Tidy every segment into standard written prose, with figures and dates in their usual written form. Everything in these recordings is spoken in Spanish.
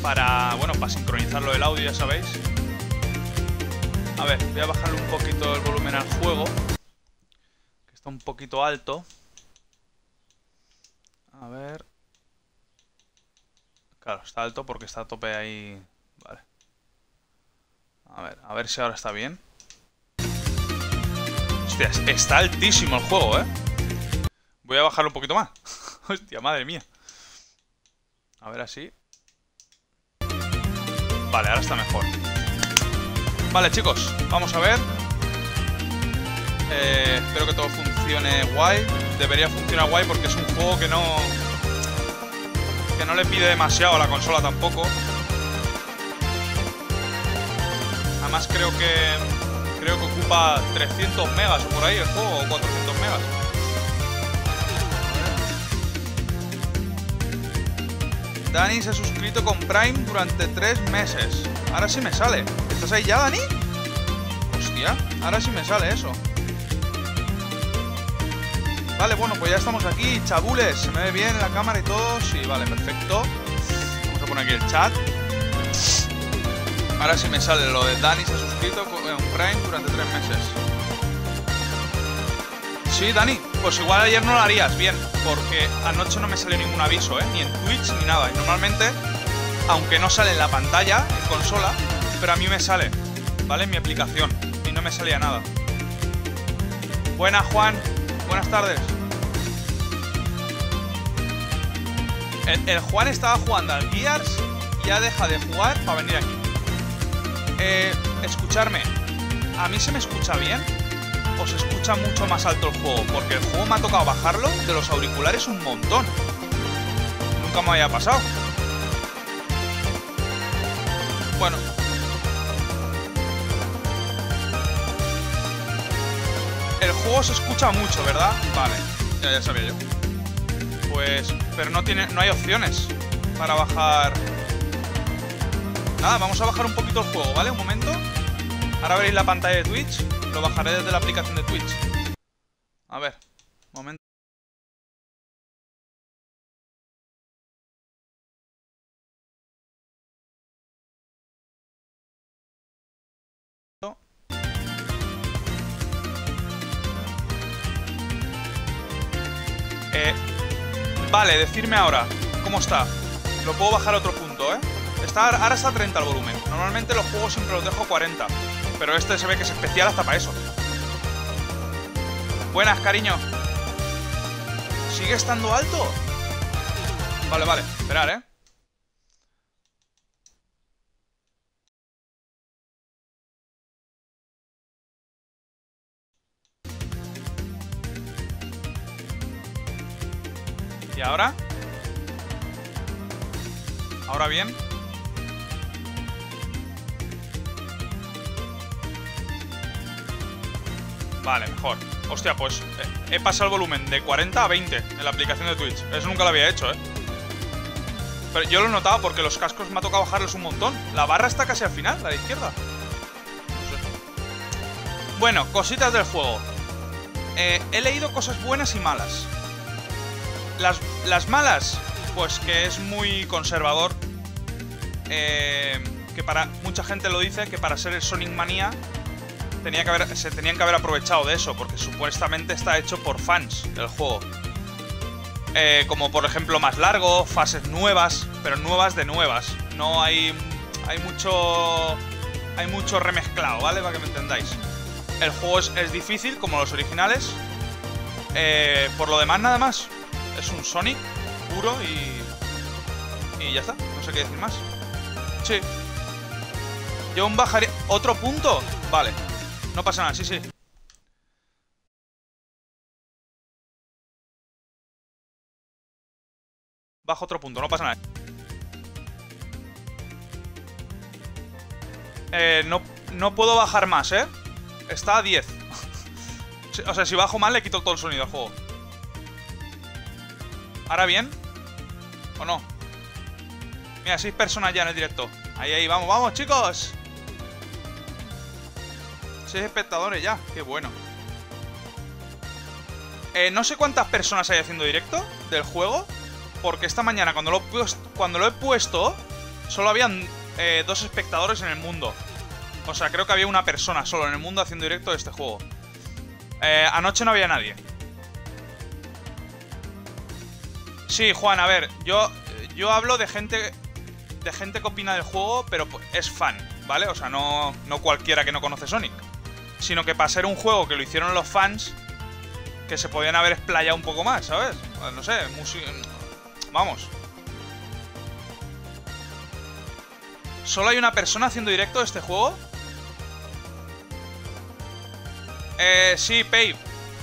para, bueno, para sincronizarlo el audio, ya sabéis. A ver, voy a bajarle un poquito el volumen al juego, que está un poquito alto. A ver. Claro, está alto porque está a tope ahí. Vale. A ver si ahora está bien. Hostia, está altísimo el juego, ¿eh? Voy a bajarlo un poquito más. Hostia, madre mía. A ver así. Vale, ahora está mejor. Vale, chicos, vamos a ver. Espero que todo funcione guay. Debería funcionar guay porque es un juego que no le pide demasiado a la consola tampoco. Además creo que ocupa 300 megas o por ahí el juego, o 400 megas. Dani se ha suscrito con Prime durante 3 meses. Ahora sí me sale. ¿Estás ahí ya, Dani? Hostia, ahora sí me sale eso. Vale, bueno, pues ya estamos aquí, chabules. Se me ve bien la cámara y todo. Sí, vale, perfecto. Vamos a poner aquí el chat. Ahora sí me sale lo de Dani se ha suscrito con Prime durante 3 meses. Sí, Dani, pues igual ayer no lo harías bien, porque anoche no me salió ningún aviso, ni en Twitch ni nada. Y normalmente, aunque no sale en la pantalla, en consola, pero a mí me sale, ¿vale? En mi aplicación, y no me salía nada. Buenas, Juan, buenas tardes. El Juan estaba jugando al Gears y ya deja de jugar para venir aquí. Escucharme, ¿a mí se me escucha bien? ¿O se escucha mucho más alto el juego? Porque el juego me ha tocado bajarlo de los auriculares un montón. Nunca me había pasado. Bueno. El juego se escucha mucho, ¿verdad? Vale, ya sabía yo. Pues, pero no hay opciones para bajar. Nada, vamos a bajar un poquito el juego, ¿vale? Un momento. Ahora veréis la pantalla de Twitch. Lo bajaré desde la aplicación de Twitch. A ver, un momento. Vale, decirme ahora cómo está. Lo puedo bajar a otro punto, ¿eh? Ahora está a 30 el volumen. Normalmente los juegos siempre los dejo a 40. Pero este se ve que es especial hasta para eso. Buenas, cariño. ¿Sigue estando alto? Vale, vale. Esperar, ¿eh? ¿Y ahora? ¿Ahora bien? Vale, mejor. Hostia, pues he pasado el volumen de 40 a 20 en la aplicación de Twitch. Eso nunca lo había hecho, ¿eh? Pero yo lo he notado porque los cascos me ha tocado bajarlos un montón. La barra está casi al final, la de izquierda. No sé. Bueno, cositas del juego. He leído cosas buenas y malas. Las malas, pues que es muy conservador. Que para mucha gente lo dice, que para ser el Sonic Mania se tenían que haber aprovechado de eso, porque supuestamente está hecho por fans del juego. Como por ejemplo más largo, fases nuevas, pero nuevas de nuevas. No hay mucho remezclado, ¿vale? Para que me entendáis. El juego es difícil, como los originales. Por lo demás, nada más. Es un Sonic puro y ya está. No sé qué decir más. Sí. Yo un bajaría... ¿Otro punto? Vale. No pasa nada, sí. Bajo otro punto, no pasa nada. No puedo bajar más, ¿eh? Está a 10. O sea, si bajo mal le quito todo el sonido al juego. ¿Ahora bien? ¿O no? Mira, 6 personas ya en el directo. Ahí, vamos, chicos. 6 espectadores ya, qué bueno. No sé cuántas personas hay haciendo directo del juego, porque esta mañana cuando lo he puesto solo habían 2 espectadores en el mundo. O sea, creo que había una persona solo en el mundo haciendo directo de este juego. Anoche no había nadie. Sí, Juan, a ver, yo hablo de gente que opina del juego, pero es fan, ¿vale? O sea, no cualquiera que no conoce Sonic. Sino que para ser un juego que lo hicieron los fans, que se podían haber explayado un poco más, ¿sabes? No sé, vamos. ¿Solo hay una persona haciendo directo de este juego? Sí, Pave.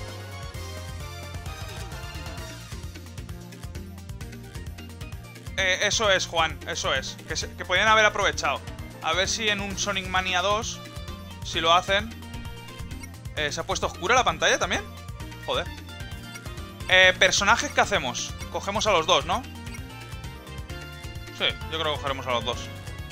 Eso es, Juan, eso es. Que podían haber aprovechado. A ver si en un Sonic Mania 2, si lo hacen... ¿Se ha puesto oscura la pantalla también? Joder. ¿Personajes qué hacemos? Cogemos a los dos, ¿no? Sí, yo creo que cogeremos a los dos.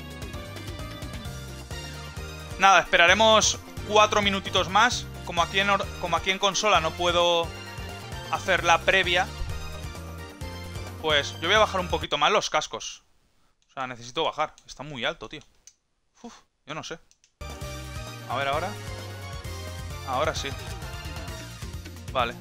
Nada, esperaremos 4 minutitos más. Como aquí en consola no puedo hacer la previa, pues yo voy a bajar un poquito más los cascos. O sea, necesito bajar. Está muy alto, tío. Uf, yo no sé. A ver, ahora. Ahora sí. Vale.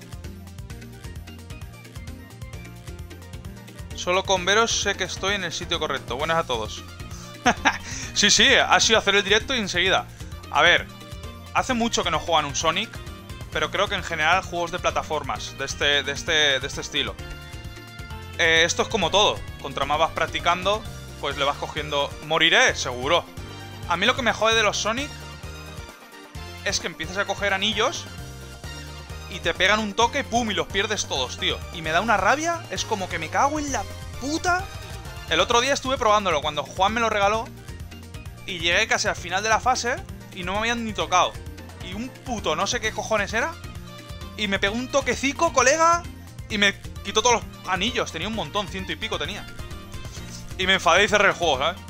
Solo con veros sé que estoy en el sitio correcto. Buenas a todos. Sí, ha sido hacer el directo y enseguida. A ver, hace mucho que no juegan un Sonic, pero creo que en general juegos de plataformas de este estilo. Esto es como todo. Contra más vas practicando, pues le vas cogiendo... Moriré, seguro. A mí lo que me jode de los Sonic es que empiezas a coger anillos y te pegan un toque, pum, y los pierdes todos, tío. Y me da una rabia, es como que me cago en la puta. El otro día estuve probándolo cuando Juan me lo regaló y llegué casi al final de la fase y no me habían ni tocado. Y un puto no sé qué cojones era y me pegó un toquecico, colega, y me quitó todos los anillos. Tenía un montón, 100 y pico tenía. Y me enfadé y cerré el juego, ¿sabes?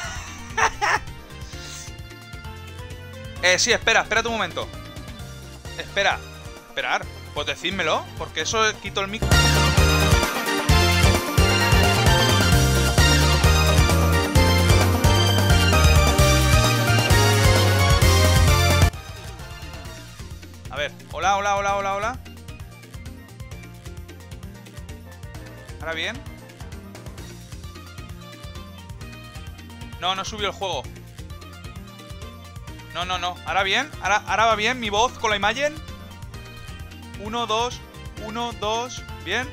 Sí, espérate un momento. Esperar. Pues decídmelo, porque eso quito el micro. A ver, hola. ¿Ahora bien? No subió el juego. No. ¿Ahora bien? ¿Ahora va bien mi voz con la imagen? 1, 2, 1, 2. ¿Bien?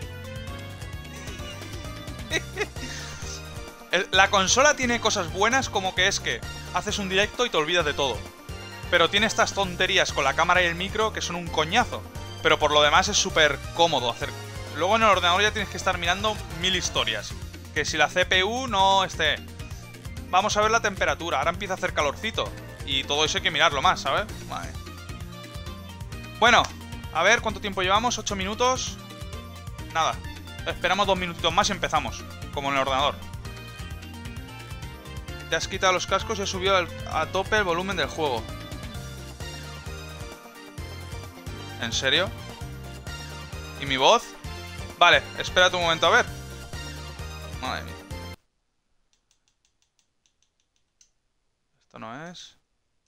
La consola tiene cosas buenas, como que es que haces un directo y te olvidas de todo. Pero tiene estas tonterías con la cámara y el micro que son un coñazo. Pero por lo demás es súper cómodo hacer. Luego en el ordenador ya tienes que estar mirando 1000 historias. Que si la CPU no esté... Vamos a ver la temperatura. Ahora empieza a hacer calorcito. Y todo eso hay que mirarlo más, ¿sabes? Vale. Bueno, a ver cuánto tiempo llevamos. 8 minutos. Nada. Esperamos 2 minutitos más y empezamos. Como en el ordenador. Te has quitado los cascos y has subido a tope el volumen del juego. ¿En serio? ¿Y mi voz? Vale, espérate un momento a ver. Madre mía. Esto no es...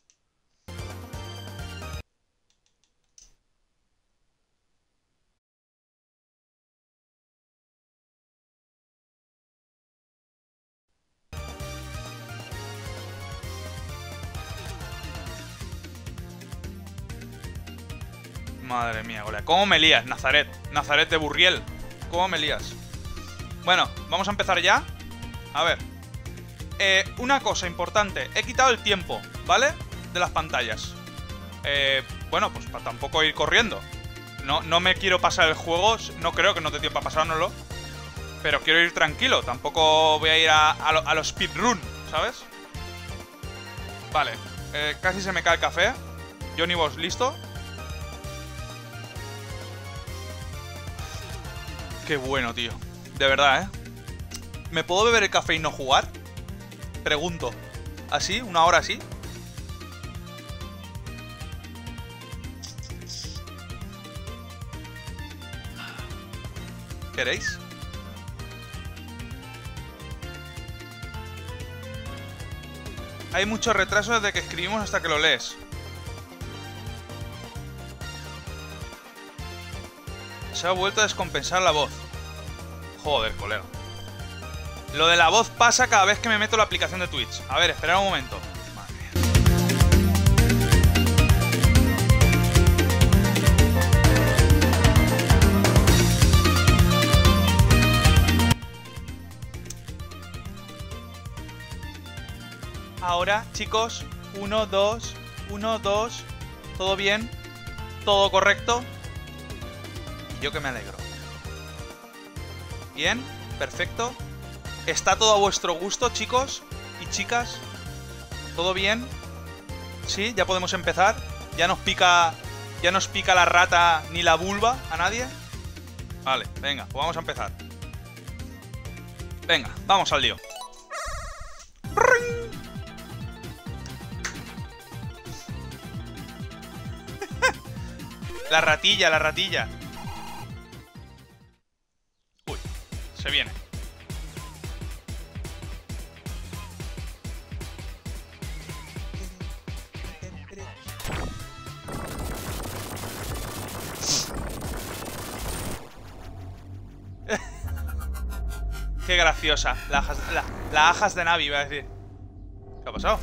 Madre mía, Golea. ¿Cómo me lías, Nazaret? Nazaret de Burriel. ¿Cómo me lías? Bueno, vamos a empezar ya. A ver. Una cosa importante. He quitado el tiempo, ¿vale? De las pantallas. Bueno, pues para tampoco ir corriendo. No me quiero pasar el juego. No creo que no te tiempo para pasárnoslo. Pero quiero ir tranquilo. Tampoco voy a ir a los speedrun, ¿sabes? Vale. Casi se me cae el café. Johnny Boss, ¿listo? Qué bueno, tío. De verdad, ¿eh? ¿Me puedo beber el café y no jugar? Pregunto. ¿Así? ¿Una hora así? ¿Queréis? Hay mucho retraso desde que escribimos hasta que lo lees. Se ha vuelto a descompensar la voz. Joder, colega. Lo de la voz pasa cada vez que me meto en la aplicación de Twitch. A ver, esperad un momento. Madre mía. Ahora, chicos, 1, 2, 1, 2. ¿Todo bien? ¿Todo correcto? Y yo que me alegro. Bien, perfecto. ¿Está todo a vuestro gusto, chicos y chicas? ¿Todo bien? ¿Sí? ¿Ya podemos empezar? ¿Ya nos pica la rata ni la vulva a nadie? Vale, venga, pues vamos a empezar. Venga, vamos al lío. La ratilla, la ratilla. Uy, se viene. Qué graciosa. La ajas de Navi, iba a decir. ¿Qué ha pasado?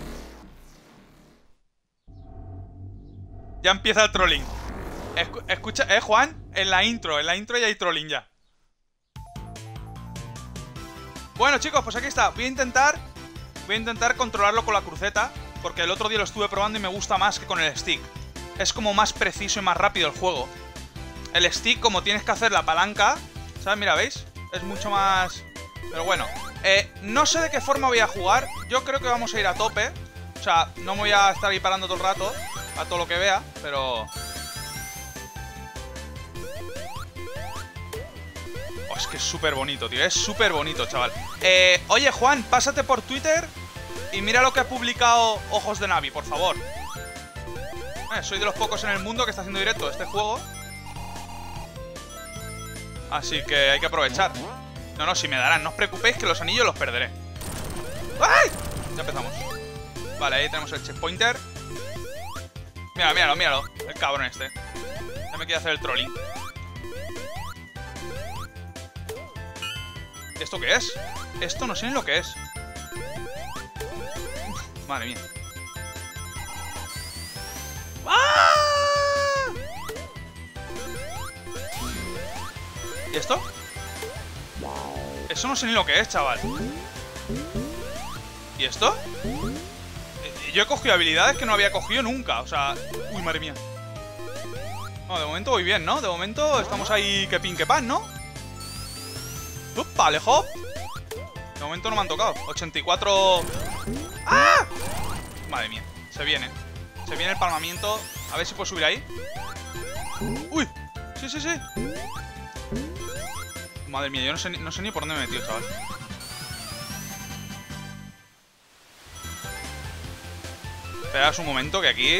Ya empieza el trolling. Escucha, Juan, en la intro ya hay trolling ya. Bueno, chicos, pues aquí está. Voy a intentar controlarlo con la cruceta, porque el otro día lo estuve probando y me gusta más que con el stick. Es como más preciso y más rápido el juego. El stick, como tienes que hacer la palanca, ¿sabes? Mira, ¿veis? Es mucho más... Pero bueno, no sé de qué forma voy a jugar. Yo creo que vamos a ir a tope. O sea, no me voy a estar ahí parando todo el rato a todo lo que vea, pero... Oh, es que es súper bonito, tío. Es súper bonito, chaval. Oye, Juan, pásate por Twitter y mira lo que ha publicado Ojos de Navi, por favor. Soy de los pocos en el mundo que está haciendo directo este juego. Así que hay que aprovechar. No, si me darán. No os preocupéis que los anillos los perderé. ¡Ay! Ya empezamos. Vale, ahí tenemos el checkpointer. Míralo. El cabrón este. Ya me quiere hacer el trolling. ¿Esto qué es? Esto no sé ni lo que es. Uf, madre mía. ¡Ah! ¿Y esto? Eso no sé ni lo que es, chaval. ¿Y esto? Yo he cogido habilidades que no había cogido nunca. O sea... Uy, madre mía. No, de momento voy bien, ¿no? De momento estamos ahí que pin que pan, ¿no? Vale, hop. De momento no me han tocado. 84... ¡Ah! Madre mía. Se viene el palmamiento. A ver si puedo subir ahí. ¡Uy! Sí. Madre mía, yo no sé ni por dónde me he metido, chaval. Esperad un momento que aquí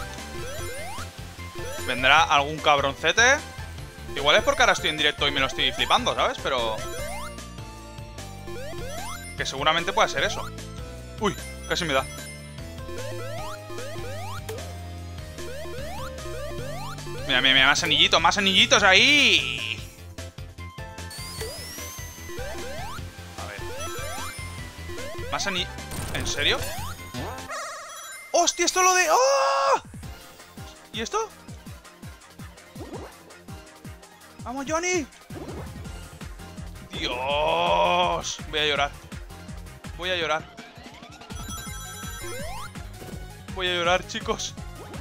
vendrá algún cabroncete. Igual es porque ahora estoy en directo y me lo estoy flipando, ¿sabes? Pero... que seguramente pueda ser eso. Uy, casi me da. Mira, más anillitos ahí. A ver. Más anillitos. ¿En serio? ¡Hostia, esto lo de... ¡Oh! ¿Y esto? ¡Vamos, Johnny! ¡Dios! Voy a llorar. Voy a llorar, chicos.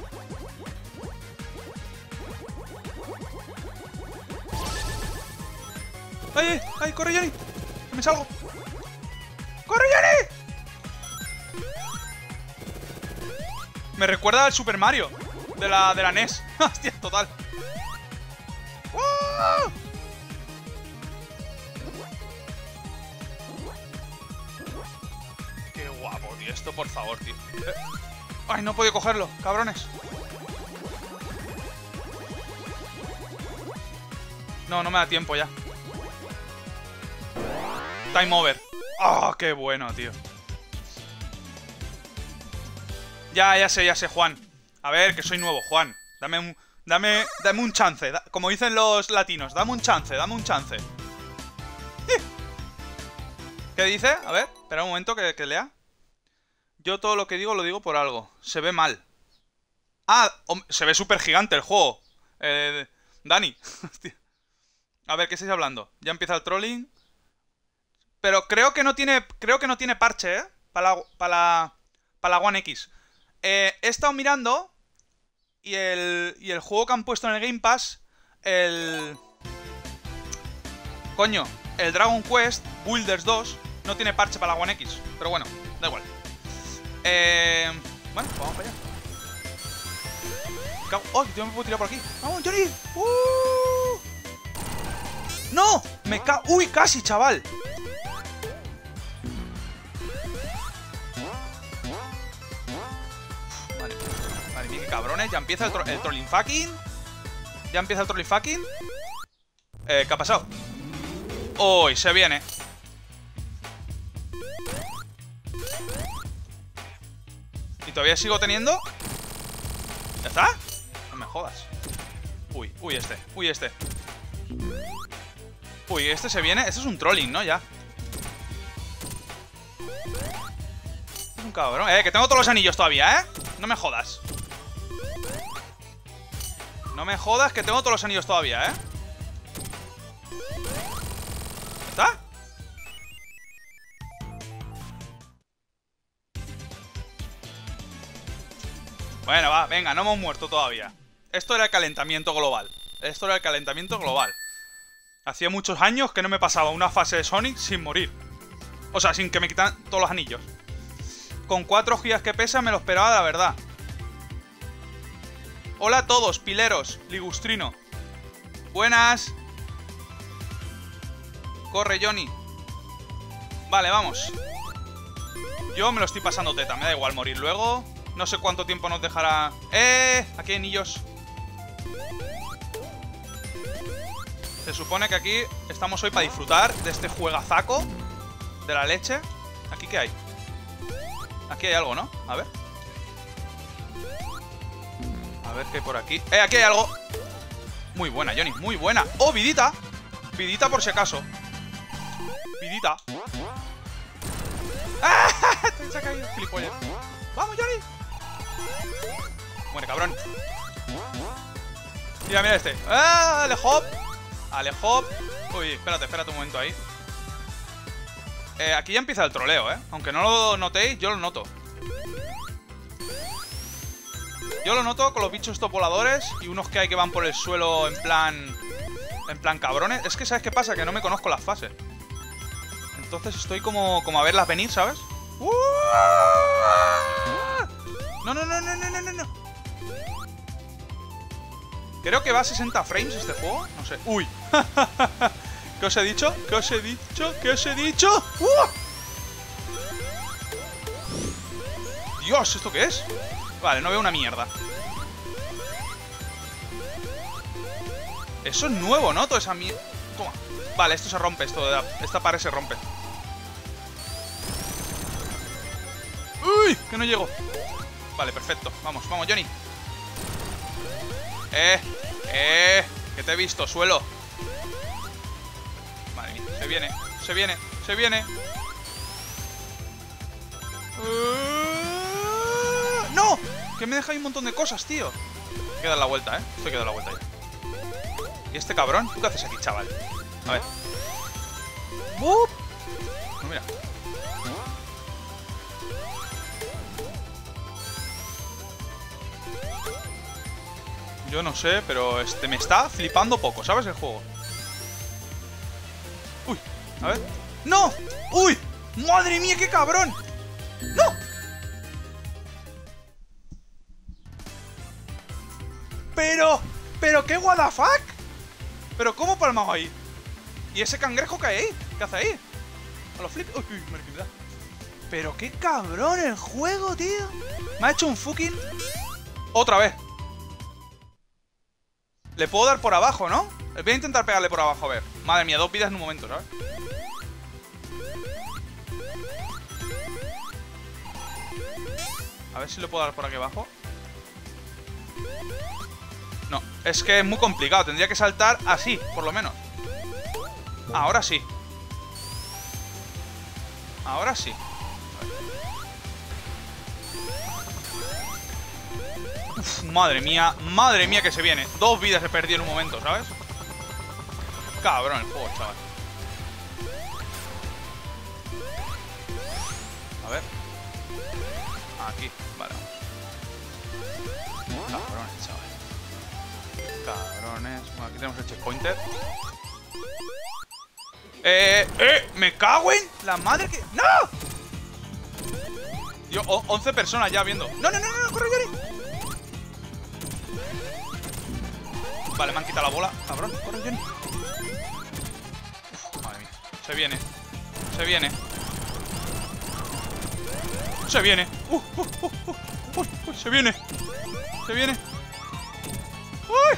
¡Ay! ¡Corre, Johnny! ¡Me salgo! ¡Corre, Johnny! Me recuerda al Super Mario de la NES. ¡Hostia, total! ¡Oh! ¡Qué guapo, tío! Esto, por favor, tío. ¡Ay, no he podido cogerlo! ¡Cabrones! No me da tiempo ya. Time over. ¡Ah, qué bueno, tío! Ya sé, Juan. A ver, que soy nuevo, Juan. Dame un chance. Como dicen los latinos, dame un chance. ¿Qué dice? A ver, espera un momento que lea. Yo todo lo que digo lo digo por algo. Se ve mal. Ah, se ve súper gigante el juego. Dani. A ver, ¿qué estáis hablando? Ya empieza el trolling. Pero creo que no tiene parche, ¿eh? Para la One X. He estado mirando y el juego que han puesto en el Game Pass, coño, el Dragon Quest Builders 2 no tiene parche para la One X. Pero bueno, da igual. Bueno, vamos para allá. ¡Oh! Yo me puedo tirar por aquí. ¡Vamos, Johnny! ¡No! Me cago. ¡Uy! ¡Casi, chaval! Vale, mira qué cabrones. Ya empieza el trolling fucking. ¿Qué ha pasado? ¡Uy! Se viene. Y todavía sigo teniendo. ¿Ya está? No me jodas. Uy, este. Uy, este se viene. Este es un trolling, ¿no? Ya. Es un cabrón. Que tengo todos los anillos todavía, ¿eh? No me jodas. No me jodas que tengo todos los anillos todavía, ¿eh? ¿Está? Bueno, va, venga, no hemos muerto todavía. Esto era el calentamiento global. Hacía muchos años que no me pasaba una fase de Sonic sin morir. O sea, sin que me quitaran todos los anillos. Con 4 gigas que pesa me lo esperaba, la verdad. Hola a todos, pileros, ligustrino. Buenas. Corre, Johnny. Vale, vamos. Yo me lo estoy pasando teta, me da igual morir luego. No sé cuánto tiempo nos dejará. Aquí hay anillos. Se supone que aquí estamos hoy para disfrutar de este juegazaco de la leche. ¿Aquí qué hay? Aquí hay algo, ¿no? A ver. A ver qué hay por aquí. Aquí hay algo. Muy buena, Johnny, muy buena. ¡Oh, vidita! Vidita por si acaso. Vidita. ¡Ah! Se ha caído, gilipollas. ¡Vamos, Johnny! Muere, cabrón. Mira este. ¡Ah! Alejop. Uy, espérate un momento ahí. Aquí ya empieza el troleo, ¿eh? Aunque no lo notéis, yo lo noto. Yo lo noto con los bichos estos voladores y unos que hay que van por el suelo en plan cabrones. Es que, ¿sabes qué pasa? Que no me conozco las fases. Entonces estoy como a verlas venir, ¿sabes? No. Creo que va a 60 frames este juego. No sé. ¡Uy! ¿Qué os he dicho? Dios, ¿esto qué es? Vale, no veo una mierda. Eso es nuevo, ¿no? Toda esa mierda. Toma. Vale, esto se rompe. Esta pared se rompe. ¡Uy! Que no llego. Vale, perfecto. Vamos, Johnny. Que te he visto, suelo. Madre mía, se viene. ¡No! Que me deja ahí un montón de cosas, tío. Hay que dar la vuelta, ¿eh? Esto hay que dar la vuelta ya. ¿Y este cabrón? ¿Tú qué haces aquí, chaval? A ver. ¡Bup! No, mira. Yo no sé, pero me está flipando poco, ¿sabes? El juego. Uy, a ver. ¡No! ¡Uy! ¡Madre mía, qué cabrón! ¡No! ¿Pero qué what the fuck? ¿Pero cómo palmado ahí? ¿Y ese cangrejo que hay ahí? ¿Qué hace ahí? A los flip... Uy, marquinidad. Pero qué cabrón el juego, tío. Me ha hecho un fucking... Otra vez. Le puedo dar por abajo, ¿no? Voy a intentar pegarle por abajo, a ver. Madre mía, 2 vidas en un momento, ¿sabes? A ver si le puedo dar por aquí abajo. No, es que es muy complicado. Tendría que saltar así, por lo menos. Ahora sí. Ahora sí. Uf, madre mía que se viene. 2 vidas he perdido en un momento, ¿sabes? Cabrón el juego, chaval. A ver. Aquí, vale, vamos. Cabrones, chaval. Cabrones. Bueno, aquí tenemos el checkpointer. Me cago en la madre que... ¡No! Yo, 11 personas ya viendo. ¡No, no, no, no! ¡Corre, Yori! Vale, me han quitado la bola. Cabrón, corre, Yori. Madre mía. Se viene. Se viene. Se viene. Se viene. Se viene. ¡Uy!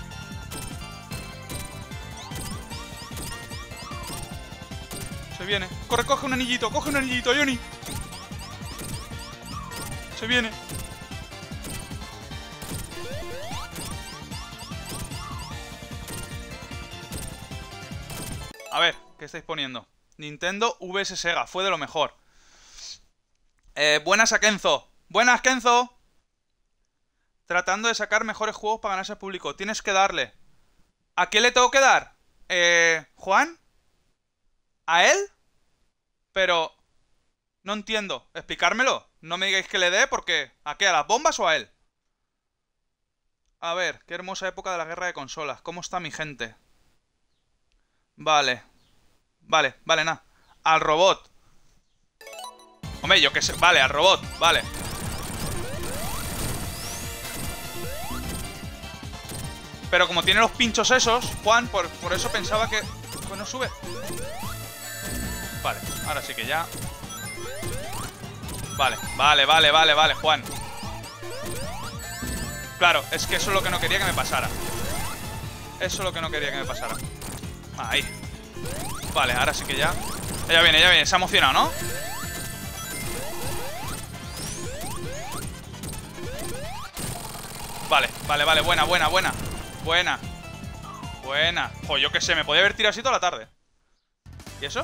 Se viene. Corre, coge un anillito, Johnny. Se viene. A ver, ¿qué estáis poniendo? Nintendo vs Sega, fue de lo mejor. Buenas a Kenzo. Buenas, Kenzo. Tratando de sacar mejores juegos para ganarse al público. Tienes que darle. ¿A quién le tengo que dar? ¿Juan? ¿A él? Pero... no entiendo. Explicármelo. No me digáis que le dé porque... ¿a qué? ¿A las bombas o a él? A ver, qué hermosa época de la guerra de consolas. ¿Cómo está mi gente? Vale. Vale, vale, nada. Al robot. Hombre, yo qué sé. Vale, al robot. Vale. Pero como tiene los pinchos esos, Juan, por eso pensaba que... Bueno, sube. Vale, ahora sí que ya. Vale, vale, Juan. Claro, es que eso es lo que no quería que me pasara. Eso es lo que no quería que me pasara. Ahí. Vale, ahora sí que ya. Ya viene, se ha emocionado, ¿no? Vale, buena. Buena. Joder, yo qué sé, me podía haber tirado así toda la tarde. ¿Y eso?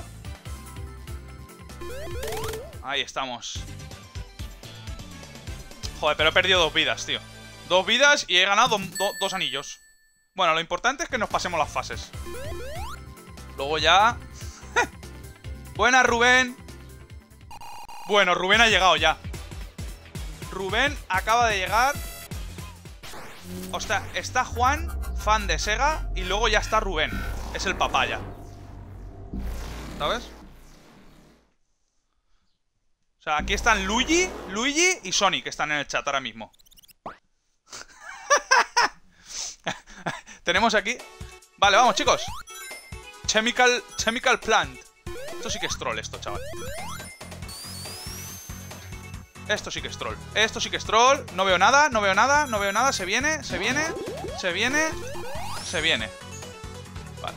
Ahí estamos. Joder, pero he perdido 2 vidas, tío. 2 vidas y he ganado 2 anillos. Bueno, lo importante es que nos pasemos las fases. Luego ya... Buena, Rubén. Bueno, Rubén ha llegado ya. Rubén acaba de llegar. O sea, está Juan, fan de Sega, y luego ya está Rubén. Es el papá ya. ¿Sabes? O sea, aquí están Luigi y Sonic, que están en el chat ahora mismo. Tenemos aquí... Vale, vamos, chicos. Chemical Plant. Esto sí que es troll, esto, chaval. Esto sí que es troll. Esto sí que es troll. No veo nada. Se viene. Vale.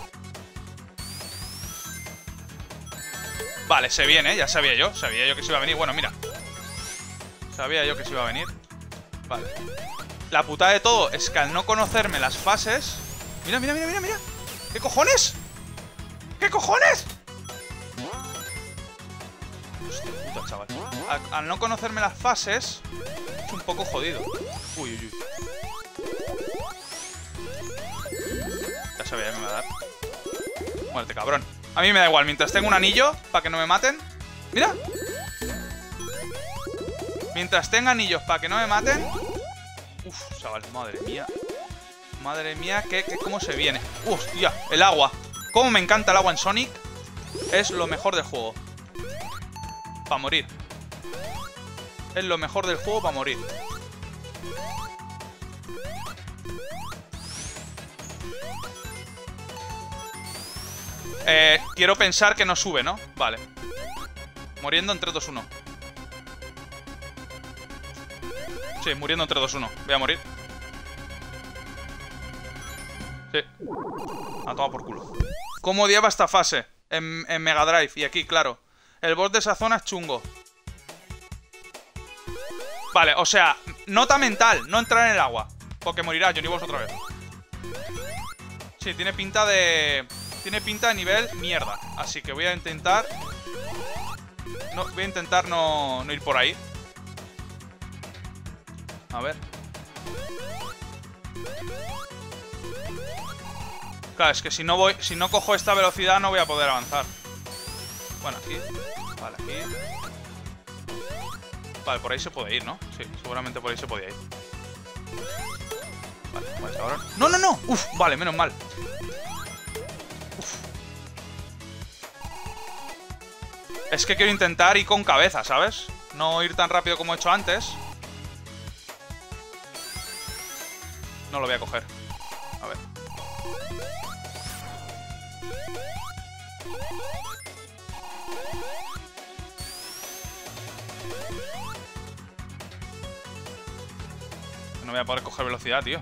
Vale, se viene. Ya sabía yo. Sabía yo que se iba a venir. Bueno, mira. Sabía yo que se iba a venir. Vale. La putada de todo es que al no conocerme las fases... Mira. ¿Qué cojones? ¿Qué cojones? Hostia puta, chaval. Al no conocerme las fases, es un poco jodido. Uy. Ya sabía que me iba a dar. Muerte, cabrón. A mí me da igual, mientras tenga un anillo, para que no me maten. ¡Mira! Mientras tenga anillos para que no me maten. Uf, chaval, madre mía. Madre mía, cómo se viene. Hostia, el agua. Cómo me encanta el agua en Sonic. Es lo mejor del juego. Para morir. Es lo mejor del juego para morir. Quiero pensar que no sube, ¿no? Vale. Muriendo en 3, 2, 1. Sí, muriendo en 3, 2, 1. Voy a morir. Sí. A tomar por culo. ¿Cómo odiaba esta fase? En Mega Drive. Y aquí, claro. El boss de esa zona es chungo. Vale, o sea, nota mental, no entrar en el agua. Porque morirá Johnny Boss otra vez. Sí, tiene pinta de... Tiene pinta de nivel mierda. Así que voy a intentar... voy a intentar no ir por ahí. A ver. Claro, es que si no cojo esta velocidad no voy a poder avanzar. Bueno, aquí. Vale, aquí. Vale, por ahí se puede ir, ¿no? Sí, seguramente por ahí se podía ir. Vale, pues ahora... ¡No, no, no! ¡Uf! Vale, menos mal. Uf. Es que quiero intentar ir con cabeza, ¿sabes? No ir tan rápido como he hecho antes. No lo voy a coger. A ver. No voy a poder coger velocidad, tío.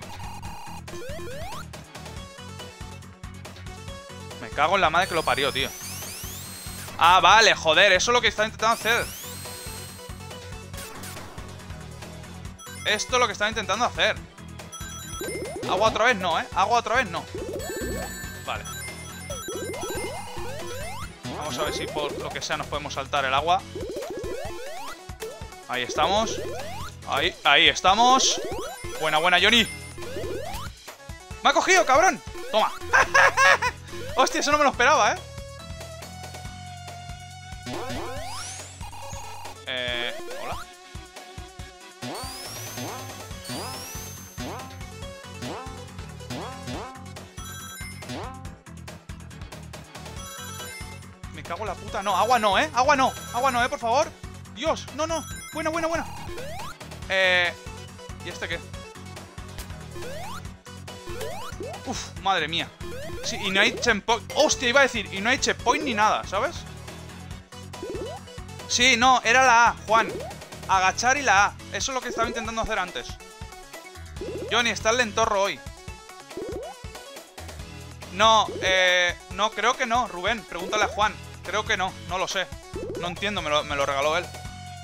Me cago en la madre que lo parió, tío. Ah, vale, joder, eso es lo que estaba intentando hacer. Esto es lo que estaba intentando hacer. Agua otra vez no, ¿eh? Agua otra vez no. Vale. Vamos a ver si por lo que sea nos podemos saltar el agua. Ahí estamos. Ahí estamos. Buena, buena, Johnny. ¡Me ha cogido, cabrón! Toma. Hostia, eso no me lo esperaba, ¿eh? Hola. Me cago en la puta. No, agua no, ¿eh? Agua no, por favor. Dios, no, no. Buena, buena, buena. ¿Y este qué? Uf, madre mía. Sí, y no hay checkpoint. Hostia, iba a decir, y no hay checkpoint ni nada, ¿sabes? Sí, no, era la A, Juan. Agachar y la A. Eso es lo que estaba intentando hacer antes. Johnny, estás lentorro hoy. No, no, creo que no, Rubén. Pregúntale a Juan. Creo que no, no lo sé. No entiendo, me lo regaló él.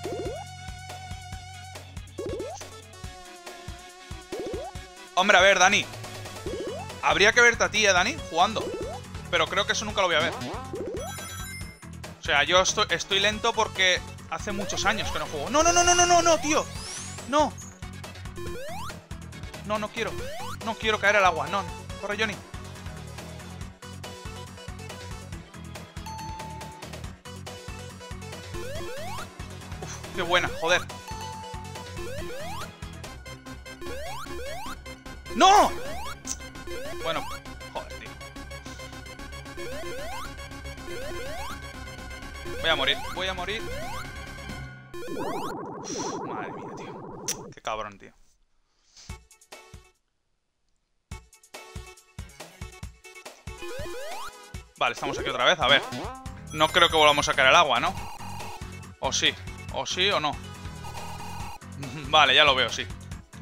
Hombre, a ver, Dani. Habría que verte a ti, Dani, jugando. Pero creo que eso nunca lo voy a ver. O sea, yo estoy lento porque hace muchos años que no juego. No, no, no, no, no, no, no, tío. No. No, no quiero. No quiero caer al agua, no. Corre, Johnny. Uf, qué buena, joder. ¡No! Bueno, joder, tío. Voy a morir, voy a morir. Uf, madre mía, tío. Qué cabrón, tío. Vale, estamos aquí otra vez, a ver. No creo que volvamos a caer al agua, ¿no? O sí o no. Vale, ya lo veo, sí.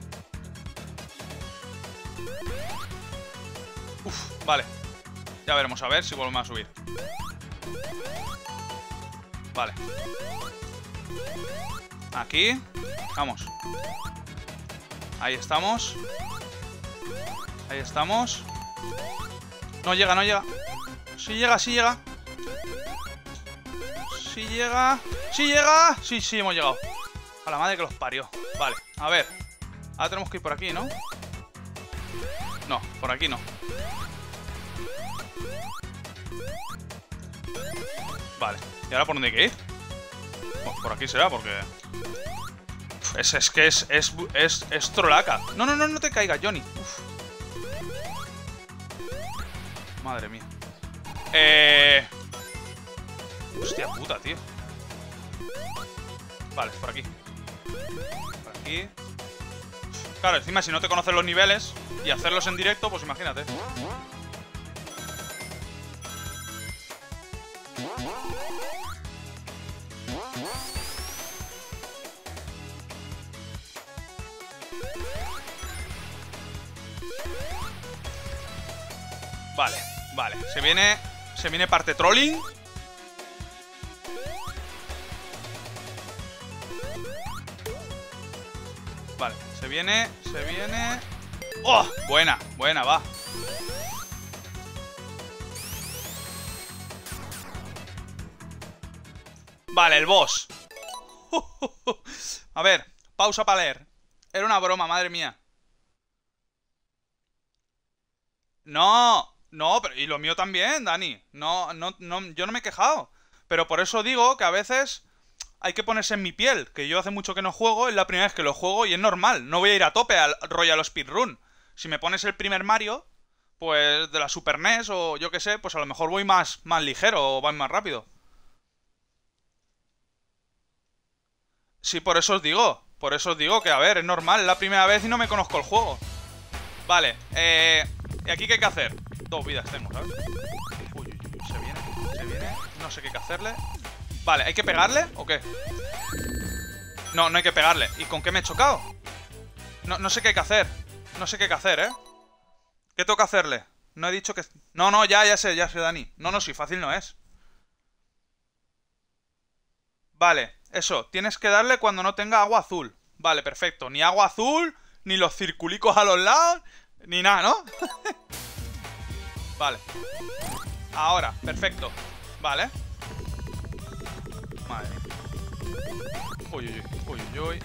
Uf, vale. Ya veremos a ver si volvemos a subir. Vale. Aquí. Vamos. Ahí estamos. Ahí estamos. No llega, no llega. Sí llega, sí llega. Sí llega. Sí llega. Sí, sí, hemos llegado. A la madre que los parió. Vale, a ver. Ahora tenemos que ir por aquí, ¿no? No, por aquí no. Vale, ¿y ahora por dónde hay que ir? Pues por aquí será, porque... Es que es trolaca. No, no, no, no te caigas, Johnny. Uf. Madre mía. Hostia puta, tío. Vale, por aquí. Por aquí. Claro, encima si no te conoces los niveles y hacerlos en directo, pues imagínate. Vale, vale. Se viene parte trolling. Vale, se viene, se viene... ¡Oh! Buena, buena, va. Vale, el boss. A ver, pausa para leer. Era una broma, madre mía. No, no, pero y lo mío también, Dani. No, no, no, yo no me he quejado. Pero por eso digo que a veces hay que ponerse en mi piel. Que yo hace mucho que no juego, es la primera vez que lo juego y es normal. No voy a ir a tope al Royal Speedrun. Si me pones el primer Mario, pues de la Super NES o yo qué sé, pues a lo mejor voy más ligero o voy más rápido. Sí, por eso os digo que, a ver, es normal, es la primera vez y no me conozco el juego. Vale, ¿y aquí qué hay que hacer? 2 vidas tengo, ¿sabes? Uy, uy, uy, se viene, no sé qué hay que hacerle. Vale, ¿hay que pegarle o qué? No, no hay que pegarle. ¿Y con qué me he chocado? No, no sé qué hay que hacer. No sé qué hay que hacer, ¿eh? ¿Qué tengo que hacerle? No he dicho que... No, no, ya sé, Dani. No, no, sí, fácil no es. Vale, eso, tienes que darle cuando no tenga agua azul. Vale, perfecto, ni agua azul, ni los circulicos a los lados, ni nada, ¿no? Vale. Ahora, perfecto. Vale. Madre mía. Uy, uy, uy, uy, uy.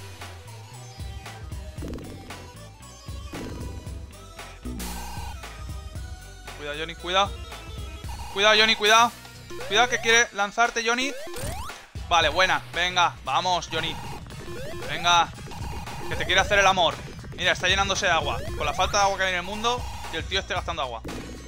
Cuidado, Johnny, cuidado. Cuidado, Johnny, cuidado. Cuidado que quiere lanzarte, Johnny. Vale, buena, venga, vamos, Johnny. Venga, que te quiere hacer el amor. Mira, está llenándose de agua. Con la falta de agua que hay en el mundo, y el tío esté gastando agua.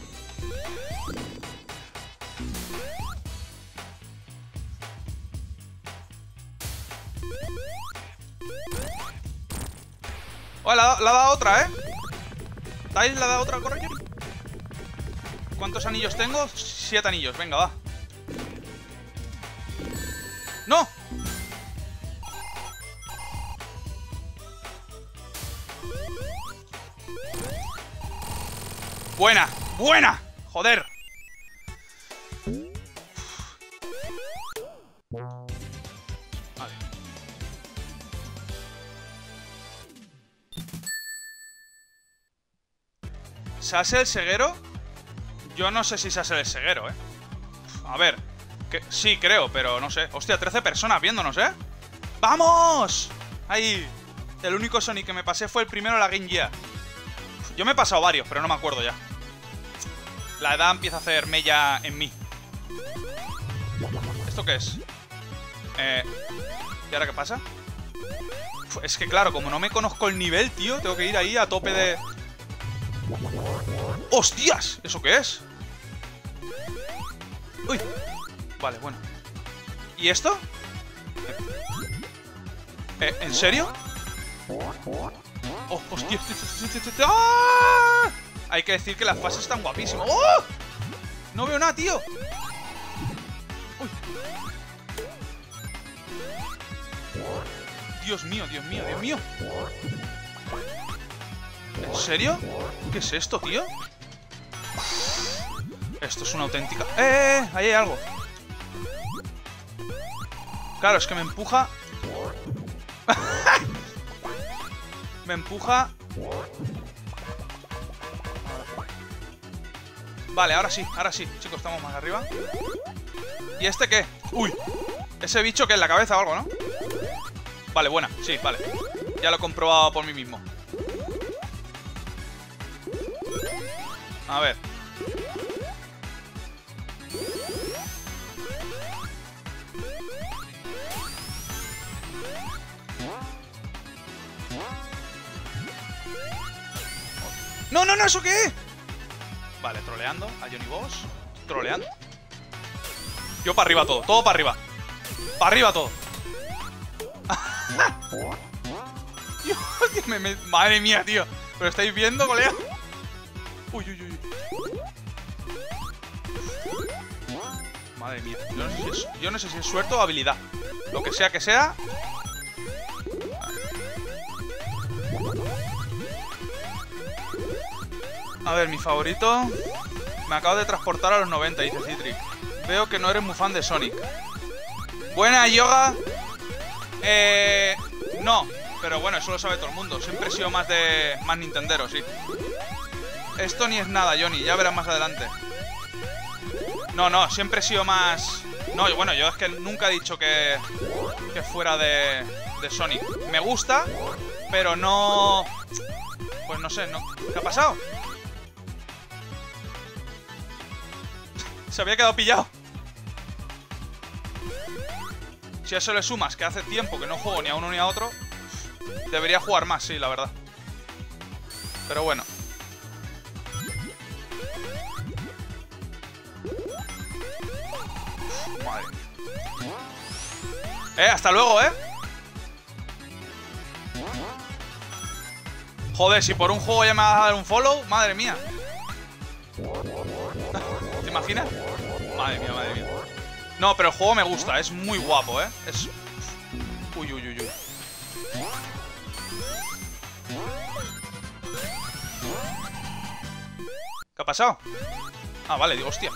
Oh, le ha dado otra, ¿eh? ¿Tais? ¿Le ha dado otra? Corre, Johnny. ¿Cuántos anillos tengo? 7 anillos, venga, va. ¡No! ¡Buena! ¡Buena! ¡Joder! Vale. ¿Se hace el ceguero? Yo no sé si se hace el ceguero, ¿eh? A ver... Sí, creo, pero no sé. Hostia, 13 personas viéndonos, ¿eh? ¡Vamos! Ahí. El único Sonic que me pasé fue el primero de la Game Gear. Yo me he pasado varios, pero no me acuerdo ya. La edad empieza a hacer mella en mí. ¿Esto qué es? ¿Y ahora qué pasa? Es que claro, como no me conozco el nivel, tío, tengo que ir ahí a tope de... ¡Hostias! ¿Eso qué es? ¡Uy! Vale, bueno. ¿Y esto? ¿En serio? ¡Oh, hostia! ¡Ah! Hay que decir que las fases están guapísimas. ¡Oh! No veo nada, tío. ¡Uy! Dios mío, Dios mío, Dios mío. ¿En serio? ¿Qué es esto, tío? Esto es una auténtica... Ahí hay algo. Claro, es que me empuja. Me empuja. Vale, ahora sí, chicos, estamos más arriba. ¿Y este qué? Uy, ese bicho que es la cabeza o algo, ¿no? Vale, buena, sí, vale. Ya lo he comprobado por mí mismo. A ver. ¡No, no, no! ¿Eso qué es? Vale, troleando a Johnny Boss. Troleando. Yo para arriba todo, todo para arriba. Para arriba todo. Dios, madre mía, tío. ¿Pero estáis viendo, colega? Uy, uy, uy. Madre mía. Yo no sé si es suerte o habilidad. Lo que sea que sea. A ver, mi favorito. Me acabo de transportar a los 90, dice Citric. Veo que no eres muy fan de Sonic. Buena, Yoga. No. Pero bueno, eso lo sabe todo el mundo. Siempre he sido más nintendero, sí. Esto ni es nada, Johnny. Ya verás más adelante. No, siempre he sido más... No, bueno, yo es que nunca he dicho que fuera de Sonic. Me gusta, pero no... Pues no sé, no. ¿Qué ha pasado? Se había quedado pillado. Si a eso le sumas que hace tiempo que no juego ni a uno ni a otro, debería jugar más, sí, la verdad. Pero bueno. Madre. Hasta luego, Joder, si por un juego ya me vas a dar un follow, madre mía. ¿Te imaginas? Madre mía, madre mía. No, pero el juego me gusta, es muy guapo, Es... Uy. ¿Qué ha pasado? Ah, vale, digo, hostia.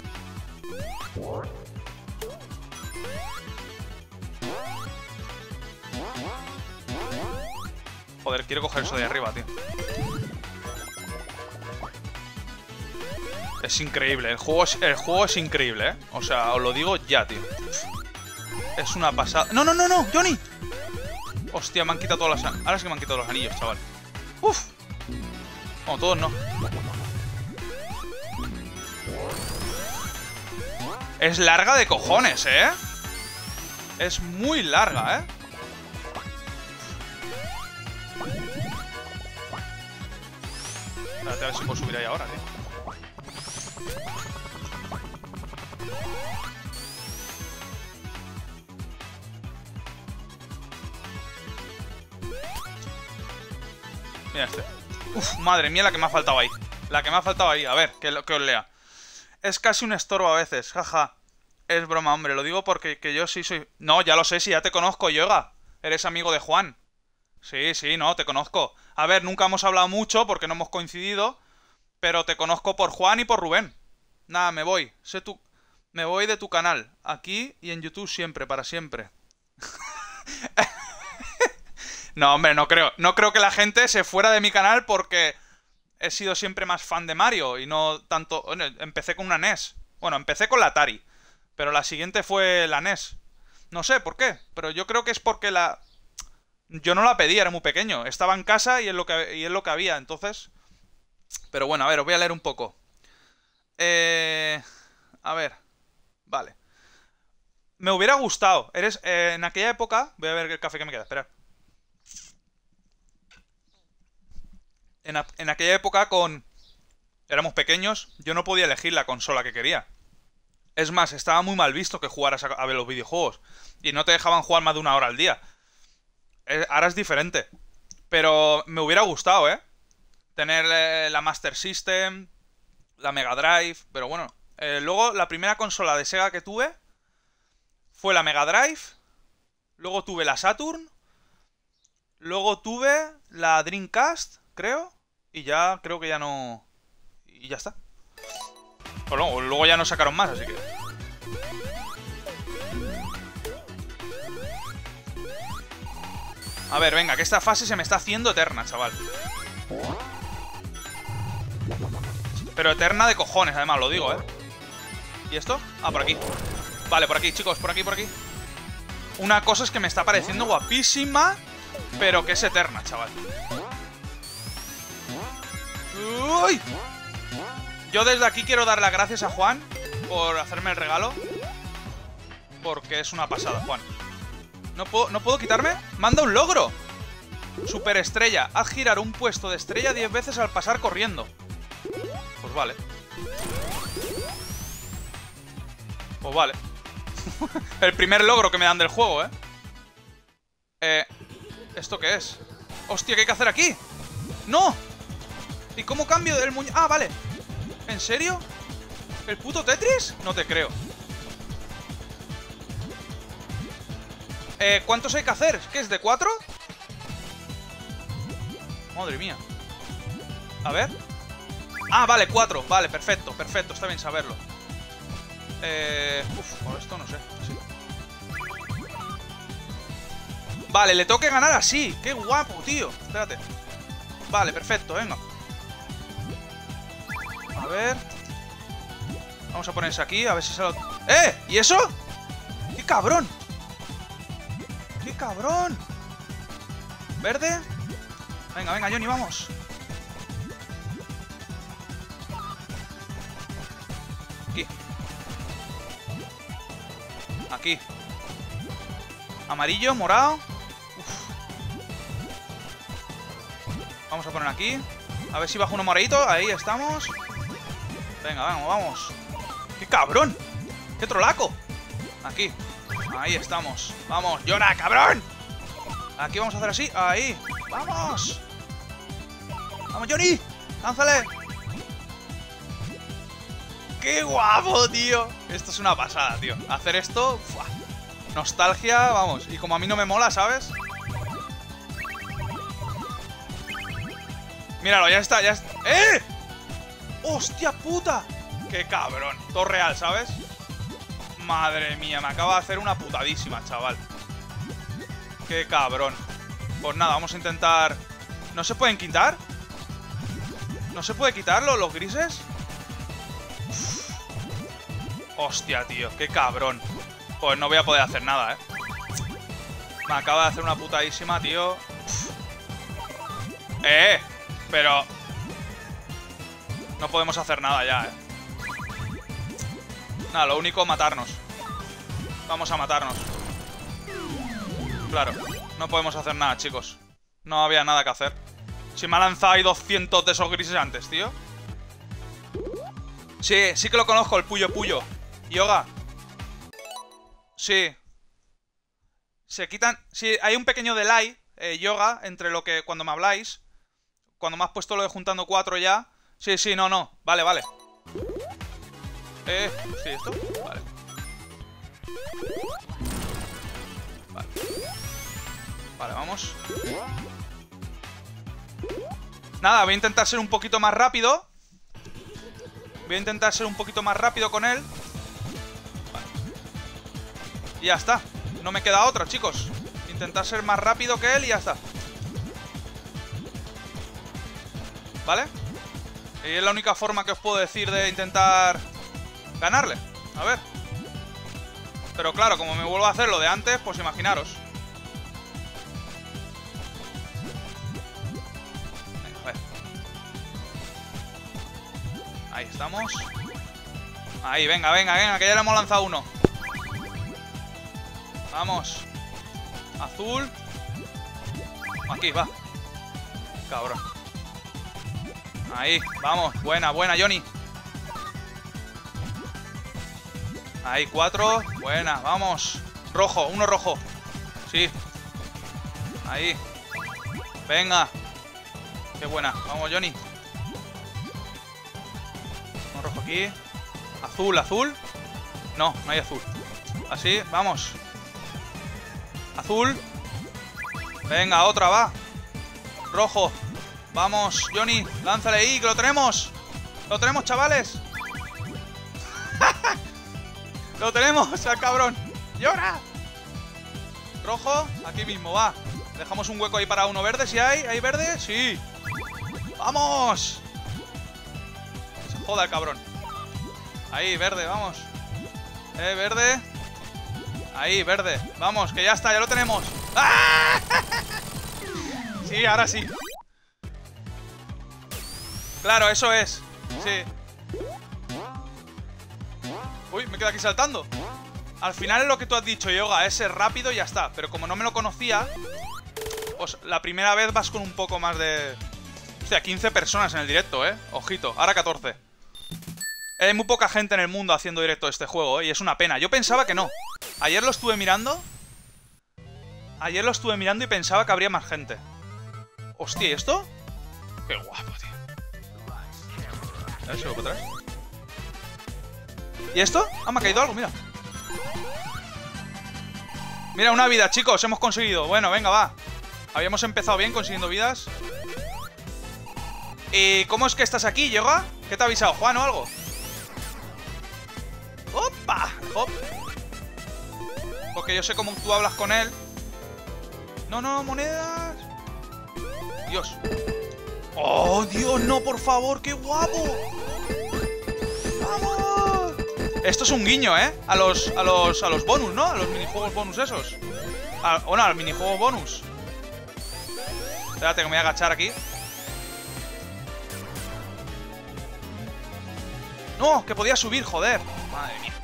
Joder, quiero coger eso de arriba, tío. Es increíble, el juego es increíble, O sea, os lo digo ya, tío. Es una pasada. ¡No, Johnny! Hostia, me han quitado todas las... Ahora sí que me han quitado los anillos, chaval. ¡Uf! Bueno, todos no. Es larga de cojones, Es muy larga, Espérate a ver si puedo subir ahí ahora, tío. Mira este. Uf, madre mía, la que me ha faltado ahí. La que me ha faltado ahí. A ver, que os lea. Es casi un estorbo a veces, jaja. Es broma, hombre. Lo digo porque yo sí soy... No, ya lo sé, si ya te conozco, Yoga. Eres amigo de Juan. Sí, no, te conozco. A ver, nunca hemos hablado mucho porque no hemos coincidido. Pero te conozco por Juan y por Rubén. Nada, me voy. Me voy de tu canal. Aquí y en YouTube siempre, para siempre. No, hombre, no creo. No creo que la gente se fuera de mi canal porque he sido siempre más fan de Mario y no tanto... Bueno, empecé con una NES. Bueno, empecé con la Atari. Pero la siguiente fue la NES. No sé por qué, pero yo creo que es porque yo no la pedí, era muy pequeño. Estaba en casa y es lo que había, entonces... Pero bueno, a ver, os voy a leer un poco. A ver. Vale. Me hubiera gustado. En aquella época... Voy a ver el café que me queda, esperad. En aquella época éramos pequeños, yo no podía elegir la consola que quería. Es más, estaba muy mal visto que jugaras a ver los videojuegos. Y no te dejaban jugar más de 1 hora al día. Ahora es diferente. Pero me hubiera gustado, tener la Master System, la Mega Drive. Pero bueno, luego la primera consola de Sega que tuve fue la Mega Drive. Luego tuve la Saturn. Luego tuve la Dreamcast, creo. Y ya, creo que ya no... Y ya está. Bueno, luego ya no sacaron más, así que... A ver, venga, que esta fase se me está haciendo eterna, chaval. Pero eterna de cojones, además, lo digo, ¿Y esto? Ah, por aquí. Vale, por aquí, chicos, por aquí, por aquí. Una cosa es que me está pareciendo guapísima, pero que es eterna, chaval. ¡Uy! Yo desde aquí quiero dar las gracias a Juan por hacerme el regalo. Porque es una pasada, Juan. ¿No puedo quitarme? ¡Manda un logro! Superestrella. Haz girar un puesto de estrella 10 veces al pasar corriendo. Pues vale. Pues vale. El primer logro que me dan del juego, ¿Esto qué es? ¡Hostia, qué hay que hacer aquí! ¡No! ¿Y cómo cambio el muñeco? Ah, vale. ¿En serio? ¿El puto Tetris? No te creo. ¿Cuántos hay que hacer? ¿Qué es? ¿De 4? Madre mía. A ver. Ah, vale, 4. Vale, perfecto, perfecto. Está bien saberlo. Por esto no sé. Sí. Vale, le tengo que ganar así. ¡Qué guapo, tío! Espérate. Vale, perfecto, venga. A ver. Vamos a ponerse aquí, a ver si se lo... ¡Eh! ¿Y eso? ¡Qué cabrón! ¡Qué cabrón! ¿Verde? Venga, venga, Johnny, vamos. Aquí. Aquí. Amarillo, morado. Uf. Vamos a poner aquí. A ver si baja uno moradito. Ahí estamos. Venga, vamos, vamos. ¡Qué cabrón! ¡Qué trolaco! Aquí. Ahí estamos. Vamos, Jonah, cabrón. Aquí vamos a hacer así. Ahí. ¡Vamos! ¡Vamos, Johnny! ¡Lánzale! ¡Qué guapo, tío! Esto es una pasada, tío. Hacer esto... ¡fua! Nostalgia, vamos. Y como a mí no me mola, ¿sabes? Míralo, ya está, ya está. ¡Eh! ¡Hostia puta! ¡Qué cabrón! Todo real, ¿sabes? Madre mía, me acaba de hacer una putadísima, chaval. ¡Qué cabrón! Pues nada, vamos a intentar... ¿No se pueden quitar? ¿No se puede quitarlo, los grises? Uf. Hostia, tío, qué cabrón. Pues no voy a poder hacer nada, Me acaba de hacer una putadísima, tío. Pero... No podemos hacer nada ya, Nada, lo único, matarnos. Vamos a matarnos. Claro, no podemos hacer nada, chicos. No había nada que hacer. Si me ha lanzado ahí 200 de esos grises antes, tío. Sí, sí que lo conozco, el Puyo Puyo. Yoga. Sí. Se quitan... Sí, hay un pequeño delay, Yoga, entre lo que... Cuando me habláis. Cuando me has puesto lo de juntando 4 ya. Sí, sí, no, no. Vale, vale. ¿Sí, esto? Vale. Vale. Vale, vamos. Nada, voy a intentar ser un poquito más rápido. Voy a intentar ser un poquito más rápido con él. Vale. Y ya está. No me queda otra, chicos. Intentar ser más rápido que él y ya está. ¿Vale? Y es la única forma que os puedo decir de intentar ganarle. A ver. Pero claro, como me vuelvo a hacer lo de antes, pues imaginaros. Venga, a ver. Ahí estamos. Ahí, venga, venga, venga, que ya le hemos lanzado uno. Vamos. Azul. Aquí, va. Cabrón. Ahí, vamos. Buena, buena, Johnny. Ahí, 4. Buena, vamos. Rojo, uno rojo. Sí. Ahí. Venga. Qué buena. Vamos, Johnny. Uno rojo aquí. Azul, azul. No, no hay azul. Así, vamos. Azul. Venga, otra, va. Rojo. Vamos, Johnny, lánzale ahí, que lo tenemos. Lo tenemos, chavales. Lo tenemos, al cabrón. ¡Llora! Rojo, aquí mismo, va. Dejamos un hueco ahí para uno verde, si hay. ¿Hay verde? Sí. ¡Vamos! Se joda el cabrón. Ahí, verde, vamos. Verde. Ahí, verde. Vamos, que ya está, ya lo tenemos. ¡Ah! Sí, ahora sí. Claro, eso es. Sí. Uy, me quedo aquí saltando. Al final es lo que tú has dicho, Yoga, es ser rápido y ya está. Pero como no me lo conocía, pues la primera vez vas con un poco más de... Hostia, 15 personas en el directo, Ojito, ahora 14. Hay muy poca gente en el mundo haciendo directo de este juego, y es una pena. Yo pensaba que no. Ayer lo estuve mirando. Ayer lo estuve mirando y pensaba que habría más gente. Hostia, ¿y esto? Qué guapo, tío. A ver si lo puedo traer. ¿Y esto? Ah, me ha caído algo, mira. Mira, una vida, chicos, hemos conseguido. Bueno, venga, va. Habíamos empezado bien consiguiendo vidas. ¿Y cómo es que estás aquí, Yoga? ¿Qué te ha avisado, Juan o algo? ¡Opa! ¡Hop! Porque yo sé cómo tú hablas con él. No, no, monedas. Dios. ¡Oh, Dios, no, por favor! ¡Qué guapo! ¡Vamos! Esto es un guiño, ¿eh? A los bonus, ¿no? A los minijuegos bonus esos. Bueno, a los minijuegos bonus. Espérate que me voy a agachar aquí. ¡No! Que podía subir, joder. Madre mía.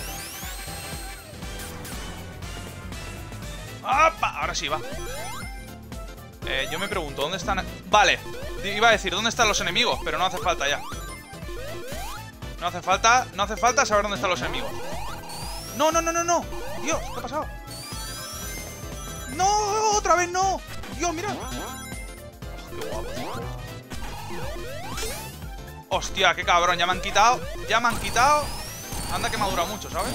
¡Apa! Ahora sí, va. Yo me pregunto, ¿dónde están? Vale, iba a decir, ¿dónde están los enemigos? Pero no hace falta ya. No hace falta saber dónde están los enemigos. No, no, no, no, no. Dios, ¿qué ha pasado? ¡No! ¡Otra vez no! Dios, mira. Oh, qué guapo, tío. Hostia, qué cabrón, ya me han quitado. Ya me han quitado. Anda que me ha durado mucho, ¿sabes?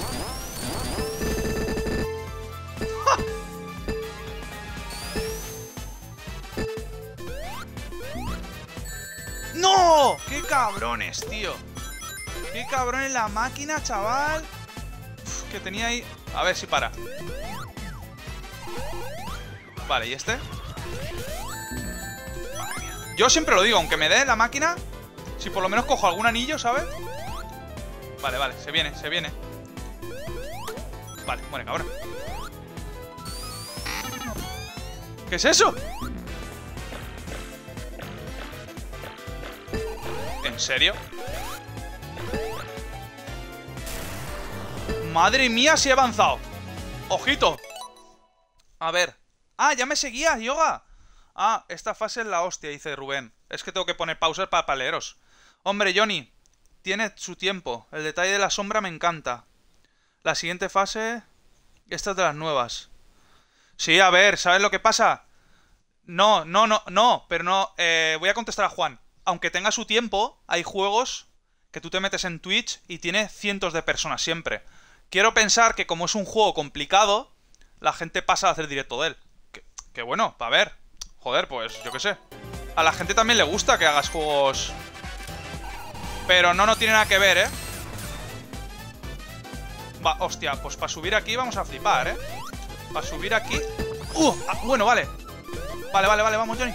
¡No! ¡Qué cabrones, tío! ¡Qué cabrones la máquina, chaval! Uf, que tenía ahí... A ver si para. Vale, ¿y este? Madre mía. Yo siempre lo digo, aunque me dé la máquina, si por lo menos cojo algún anillo, ¿sabes? Vale, vale, se viene, se viene. Vale, muere, cabrón. ¿Qué es eso? ¿En serio? Madre mía, si he avanzado. Ojito. A ver. Ah, ya me seguías, Yoga. Ah, esta fase es la hostia, dice Rubén. Es que tengo que poner pausas para leeros. Hombre, Johnny, tiene su tiempo. El detalle de la sombra me encanta. La siguiente fase... Esta es de las nuevas. Sí, a ver, ¿sabes lo que pasa? No, pero no... voy a contestar a Juan. Aunque tenga su tiempo, hay juegos que tú te metes en Twitch y tiene cientos de personas siempre. Quiero pensar que como es un juego complicado, la gente pasa a hacer directo de él. Que bueno, a ver. Joder, pues yo qué sé. A la gente también le gusta que hagas juegos... Pero no tiene nada que ver, ¿eh? Va, hostia, pues para subir aquí vamos a flipar, ¿eh? Para subir aquí... bueno, vale. Vale, vamos, Johnny.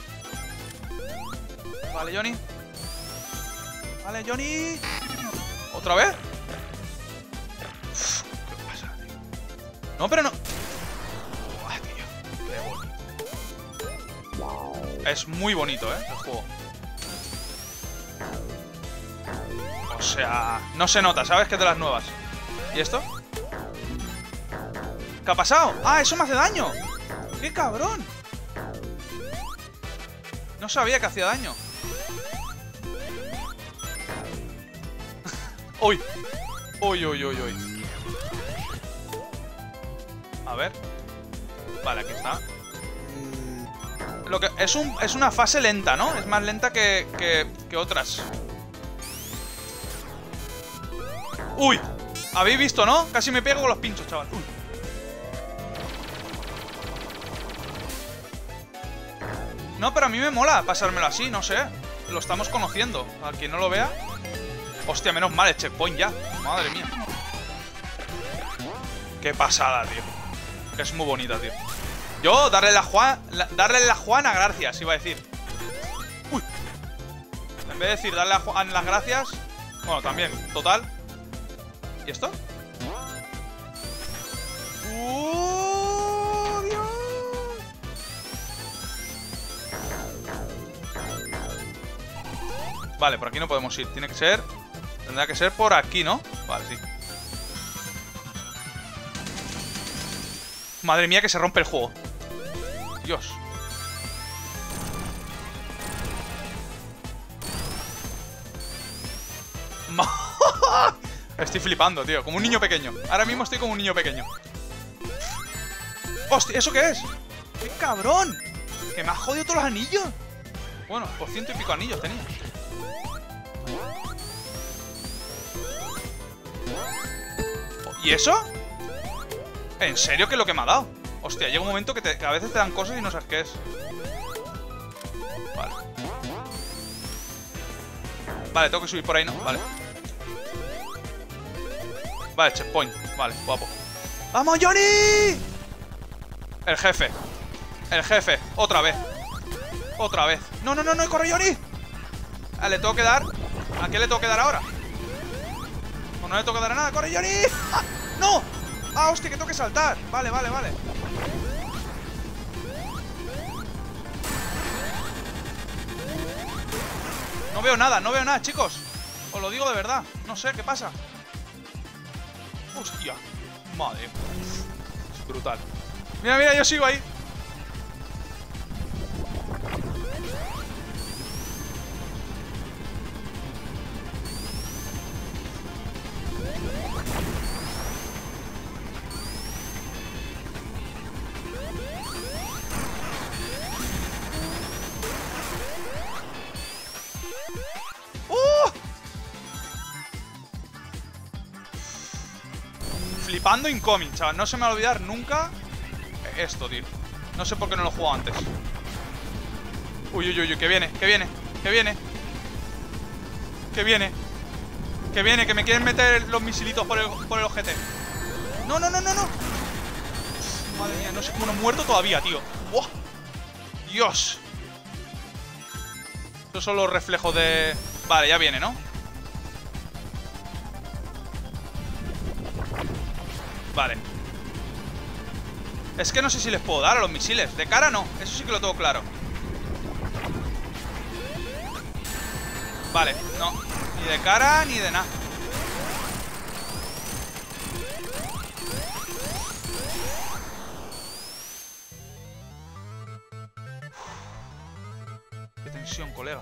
Vale, Johnny. Vale, Johnny. ¿Otra vez? Uf, ¿qué pasa, tío? No, pero no... Buah, tío. Qué bonito. Es muy bonito, ¿eh? El juego. O sea... No se nota, ¿sabes? Que es de las nuevas. ¿Y esto? ¿Qué ha pasado? ¡Ah, eso me hace daño! ¡Qué cabrón! No sabía que hacía daño. ¡Uy! ¡Uy! A ver. Vale, aquí está. Lo que es una fase lenta, ¿no? Es más lenta que otras. ¡Uy! ¿Habéis visto, no? Casi me pego con los pinchos, chaval. ¡Uy! No, pero a mí me mola pasármelo así, no sé. Lo estamos conociendo. A quien no lo vea... Hostia, menos mal el checkpoint ya. Madre mía. Qué pasada, tío. Es muy bonita, tío. Yo, darle la Juana gracias, iba a decir. Uy. En vez de decir darle a Juan las gracias... Bueno, también, total. ¿Y esto? Dios. Vale, por aquí no podemos ir. Tiene que ser... Tendrá que ser por aquí, ¿no? Vale, sí. Madre mía, que se rompe el juego. Dios. Estoy flipando, tío. Como un niño pequeño. Ahora mismo estoy como un niño pequeño. ¡Hostia! ¿Eso qué es? ¡Qué cabrón! Que me ha jodido todos los anillos. Bueno, por 100 y pico anillos tenía. ¿Y eso? ¿En serio qué es lo que me ha dado? Hostia, llega un momento que a veces te dan cosas y no sabes qué es. Vale. Vale, tengo que subir por ahí, ¿no? Vale. Vale, checkpoint. Vale, guapo. ¡Vamos, Johnny! El jefe. El jefe, otra vez. Otra vez. No, no, no, no, corre, Johnny. Ah, le tengo que dar. ¿A qué le tengo que dar ahora? Pues no le tengo que dar a nada. ¡Corre, Johnny! ¡Ah! ¡No! ¡Ah, hostia, que tengo que saltar! Vale, vale, vale. No veo nada, chicos. Os lo digo de verdad. No sé qué pasa. ¡Hostia! Madre. Es brutal. Mira, mira, yo sigo ahí. Flipando incoming, chaval. No se me va a olvidar nunca esto, tío. No sé por qué no lo he jugado antes. Uy, uy, uy, que viene, que viene, que viene. Que viene. Que viene, que me quieren meter los misilitos por el ojete. No, no, no, no, no. Madre mía, no sé cómo no he muerto todavía, tío. ¡Buah! Dios. Estos son los reflejos de... Vale, ya viene, ¿no? Vale. Es que no sé si les puedo dar a los misiles. De cara no, eso sí que lo tengo claro. Vale, no. Ni de cara ni de nada. Qué tensión, colega.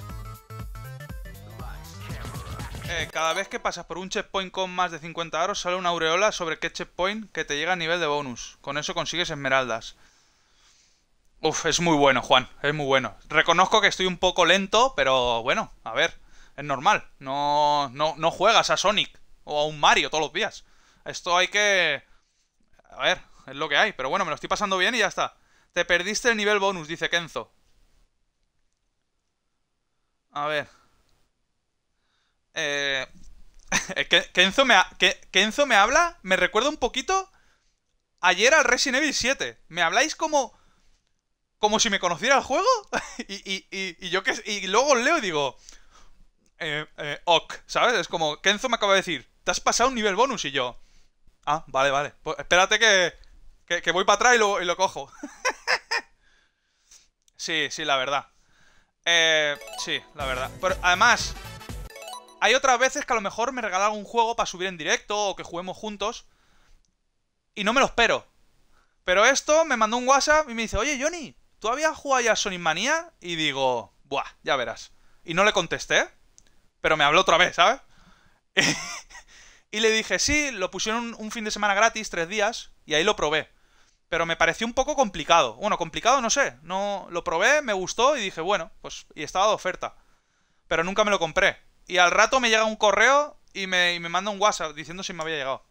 Cada vez que pasas por un checkpoint con más de 50 aros sale una aureola sobre qué checkpoint que te llega a nivel de bonus. Con eso consigues esmeraldas. Uf, es muy bueno, Juan. Es muy bueno. Reconozco que estoy un poco lento, pero bueno, a ver. Es normal. No juegas a Sonic o a un Mario todos los días. Esto hay que... A ver, es lo que hay. Pero bueno, me lo estoy pasando bien y ya está. Te perdiste el nivel bonus, dice Kenzo. A ver... Kenzo me habla. Me recuerda un poquito ayer al Resident Evil 7. Me habláis como si me conociera el juego. y luego os leo y digo ok, ¿sabes? Es como Kenzo me acaba de decir, te has pasado un nivel bonus. Y yo, ah, vale, vale, pues espérate que voy para atrás y lo cojo. Sí, sí, la verdad. Sí, la verdad. Pero además, hay otras veces que a lo mejor me regalan un juego para subir en directo o que juguemos juntos y no me lo espero. Pero esto me mandó un WhatsApp y me dice, oye, Johnny, ¿tú habías jugado ya a Sonic Mania? Y digo, buah, ya verás. Y no le contesté, pero me habló otra vez, ¿sabes? Y le dije, sí, lo pusieron un fin de semana gratis, 3 días, y ahí lo probé. Pero me pareció un poco complicado. Bueno, complicado no sé. No, lo probé, me gustó y dije, bueno, pues... Y estaba de oferta. Pero nunca me lo compré. Y al rato me llega un correo y me manda un WhatsApp diciendo si me había llegado.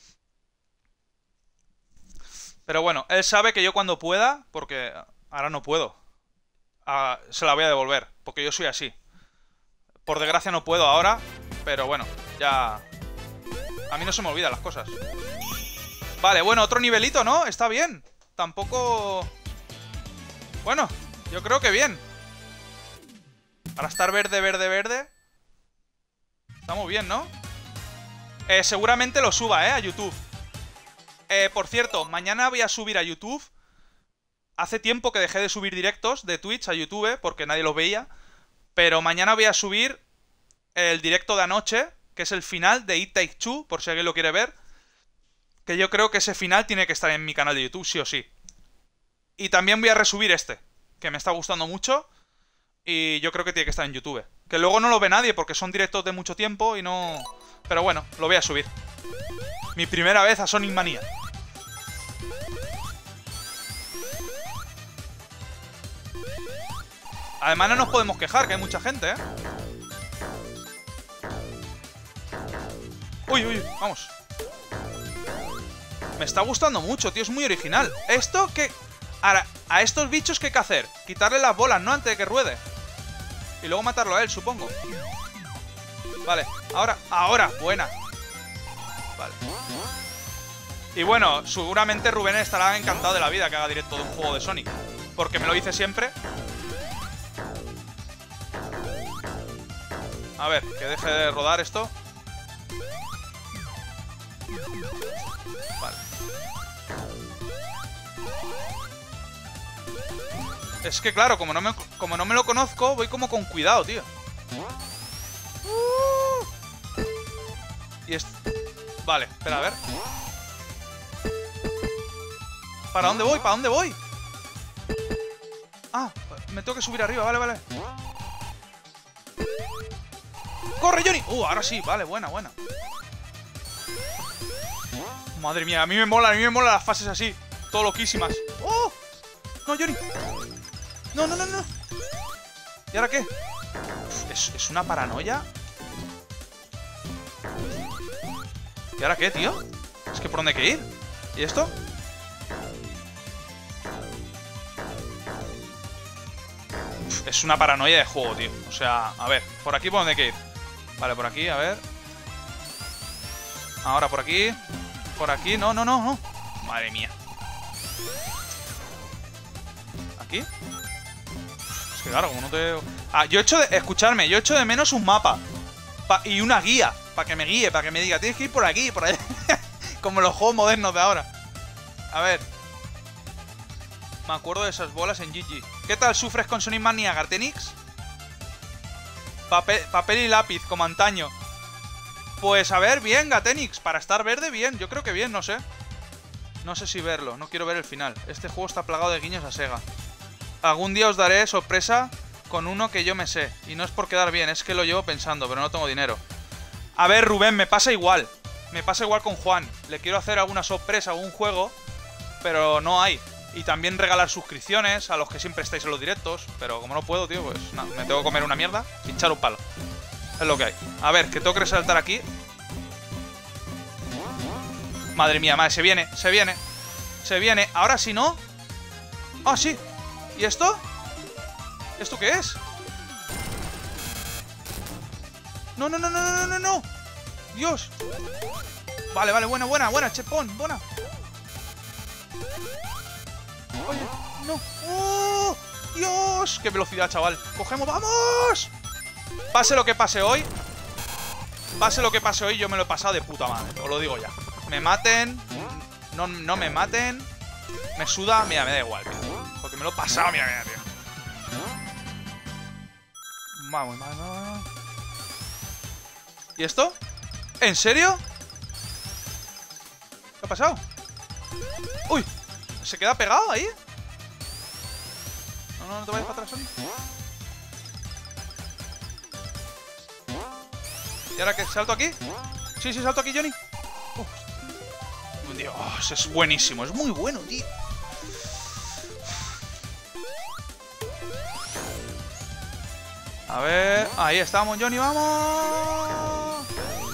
Pero bueno, él sabe que yo cuando pueda, porque ahora no puedo, se la voy a devolver, porque yo soy así. Por desgracia no puedo ahora, pero bueno, ya... A mí no se me olvidan las cosas. Vale, bueno, otro nivelito, ¿no? Está bien. Tampoco... Bueno, yo creo que bien. Para estar verde, verde, verde... Está muy bien, ¿no? Seguramente lo suba, a YouTube. Por cierto, mañana voy a subir a YouTube. Hace tiempo que dejé de subir directos de Twitch a YouTube porque nadie los veía. Pero mañana voy a subir el directo de anoche, que es el final de It Takes Two, por si alguien lo quiere ver. Que yo creo que ese final tiene que estar en mi canal de YouTube, sí o sí. Y también voy a resubir este, que me está gustando mucho. Y yo creo que tiene que estar en YouTube. Que luego no lo ve nadie porque son directos de mucho tiempo y no... Pero bueno, lo voy a subir. Mi primera vez a Sonic Mania. Además no nos podemos quejar, que hay mucha gente, ¿eh? Uy, uy, vamos. Me está gustando mucho, tío, es muy original. ¿Esto qué? Ahora, a estos bichos ¿qué hay que hacer? Quitarle las bolas, ¿no? Antes de que ruede. Y luego matarlo a él, supongo. Vale, ahora, buena. Vale. Y bueno, seguramente Rubén estará encantado de la vida que haga directo de un juego de Sonic, porque me lo dice siempre. A ver, que deje de rodar esto. Vale. Es que claro, como no me lo conozco, voy como con cuidado, tío. Y vale, espera, a ver. ¿Para dónde voy? ¿Para dónde voy? Ah, me tengo que subir arriba, vale, vale. ¡Corre, Johnny! Ahora sí, vale, buena, buena. Madre mía, a mí me molan las fases así. Todo loquísimas. ¡Oh! No, Johnny. No, no, no, no. ¿Y ahora qué? Es una paranoia. ¿Y ahora qué, tío? Es que ¿por dónde hay que ir? ¿Y esto? Es una paranoia de juego, tío. O sea, a ver, por aquí por dónde hay que ir. Vale, por aquí, a ver. Ahora por aquí. Por aquí, no, no, no, no. Madre mía. ¿Aquí? Es que claro, como no te... Ah, yo echo de... Escuchadme, yo echo de menos un mapa y una guía, para que me guíe, para que me diga, tienes que ir por aquí, por allá. Como los juegos modernos de ahora. A ver. Me acuerdo de esas bolas en GG. ¿Qué tal sufres con Sonic Mania, Gartenix? Papel y lápiz, como antaño. Pues a ver, bien, Gatenix. Para estar verde, bien. Yo creo que bien, no sé. No sé si verlo, no quiero ver el final. Este juego está plagado de guiños a Sega. Algún día os daré sorpresa con uno que yo me sé. Y no es por quedar bien, es que lo llevo pensando, pero no tengo dinero. A ver, Rubén, me pasa igual. Me pasa igual con Juan. Le quiero hacer alguna sorpresa, algún juego, pero no hay. Y también regalar suscripciones a los que siempre estáis en los directos. Pero como no puedo, tío, pues nada, me tengo que comer una mierda y echar un palo. Es lo que hay. A ver, que tengo que resaltar aquí. Madre mía, madre, se viene, se viene. Se viene, ahora sí, ¿no? Ah, sí. ¿Y esto? ¿Esto qué es? No, no, no, no, no, no, no. Dios. Vale, vale, buena, buena, buena, chepón, buena. Oye, no. ¡Oh! ¡Dios! ¡Qué velocidad, chaval! ¡Cogemos! ¡Vamos! Pase lo que pase hoy. Pase lo que pase hoy, yo me lo he pasado de puta madre. Os lo digo ya. Me maten. No, no me maten. Me suda. Mira, me da igual, tío. Porque me lo he pasado, mira, mira, tío. Vamos, vamos. ¿Y esto? ¿En serio? ¿Qué ha pasado? ¡Uy! ¿Se queda pegado ahí? No, no, no te vayas para atrás, Sonic. ¿Y ahora qué? ¿Salto aquí? Sí, sí, salto aquí, Johnny. Dios, es buenísimo. Es muy bueno, tío. A ver... Ahí estamos, Johnny, ¡vamos!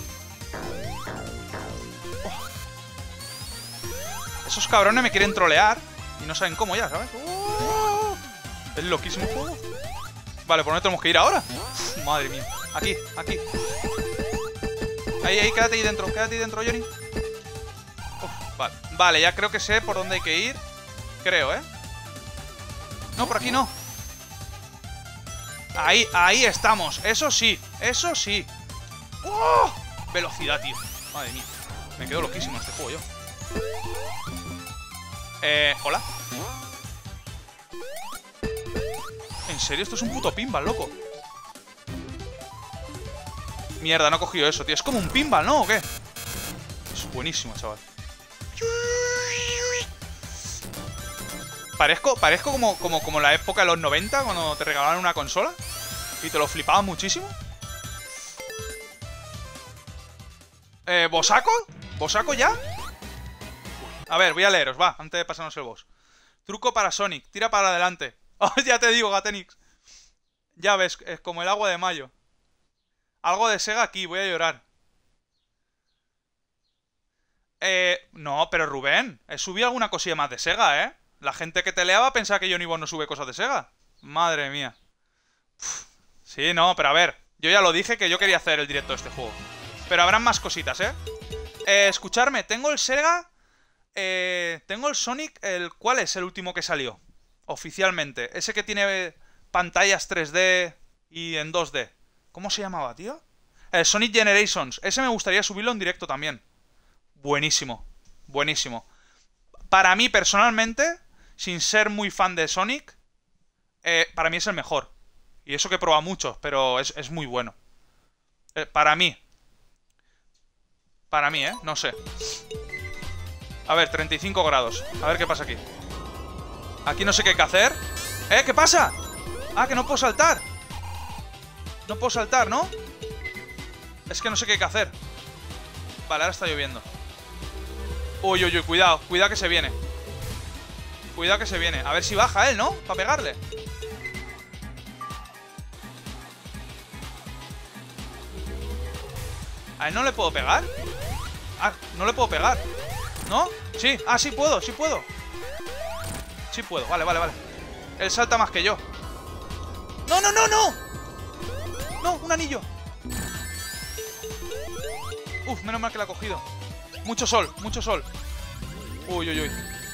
Esos cabrones me quieren trolear y no saben cómo ya, ¿sabes? Es loquísimo el juego. Vale, ¿por dónde tenemos que ir ahora? Madre mía. Aquí, aquí. Ahí, ahí, quédate ahí dentro, Johnny. Vale. Vale, ya creo que sé por dónde hay que ir. Creo, ¿eh? No, por aquí no. Ahí, ahí estamos. Eso sí, eso sí. ¡Oh! Velocidad, tío. Madre mía. Me quedo loquísimo en este juego yo. ¿Hola? ¿En serio? Esto es un puto pinball, loco. Mierda, no he cogido eso, tío. Es como un pinball, ¿no? ¿O qué? Es buenísimo, chaval. Parezco como la época de los 90, cuando te regalaban una consola y te lo flipaban muchísimo. ¿Bosaco? ¿Bosaco ya? A ver, voy a leeros, va, antes de pasarnos el boss. Truco para Sonic, tira para adelante. Oh, ya te digo, Gatenix. Ya ves, es como el agua de mayo. Algo de Sega aquí, voy a llorar. No, pero Rubén, he subido alguna cosilla más de Sega, ¿eh? La gente que te leaba pensaba que Johnny Boss no sube cosas de Sega. Madre mía. Uf. Sí, no, pero a ver, yo ya lo dije que yo quería hacer el directo de este juego. Pero habrán más cositas, ¿eh? Escucharme, tengo el Sega tengo el Sonic... ¿Cuál es el último que salió? Oficialmente. Ese que tiene pantallas 3D y en 2D. ¿Cómo se llamaba, tío? El Sonic Generations. Ese me gustaría subirlo en directo también. Buenísimo. Buenísimo. Para mí, personalmente, sin ser muy fan de Sonic, para mí es el mejor. Y eso que he probado muchos, pero es muy bueno. Para mí. Para mí, no sé. A ver, 35 grados. A ver qué pasa aquí. Aquí no sé qué hay que hacer. ¿Qué pasa? Ah, que no puedo saltar. No puedo saltar, ¿no? Es que no sé qué hay que hacer. Vale, ahora está lloviendo. Uy, uy, uy, cuidado. Cuidado que se viene. Cuidado que se viene. A ver si baja él, ¿no? Para pegarle. ¿A él no le puedo pegar? Ah, no le puedo pegar. ¿No? Sí, ah, sí puedo, sí puedo. Sí puedo, vale, vale, vale. Él salta más que yo. ¡No, no, no, no! No, un anillo. Uf, menos mal que la ha cogido. Mucho sol, mucho sol. Uy, uy, uy.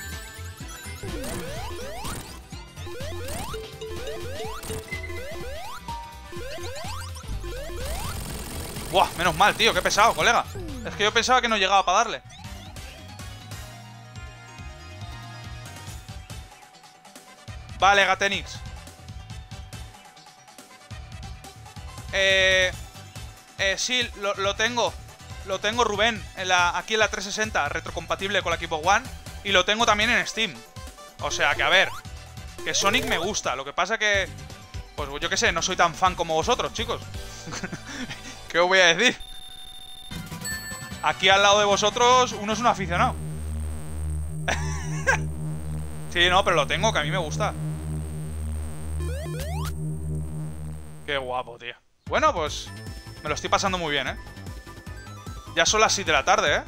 Buah, menos mal, tío, qué pesado, colega. Es que yo pensaba que no llegaba para darle. Vale, Gatenix. Sí, lo tengo. Lo tengo, Rubén, aquí en la 360, retrocompatible con la Xbox One. Y lo tengo también en Steam. O sea, que a ver, que Sonic me gusta. Lo que pasa que, pues yo qué sé, no soy tan fan como vosotros, chicos. ¿Qué os voy a decir? Aquí al lado de vosotros, uno es un aficionado. Sí, no, pero lo tengo, que a mí me gusta. Qué guapo, tío. Bueno, pues me lo estoy pasando muy bien, Ya son las 6 de la tarde,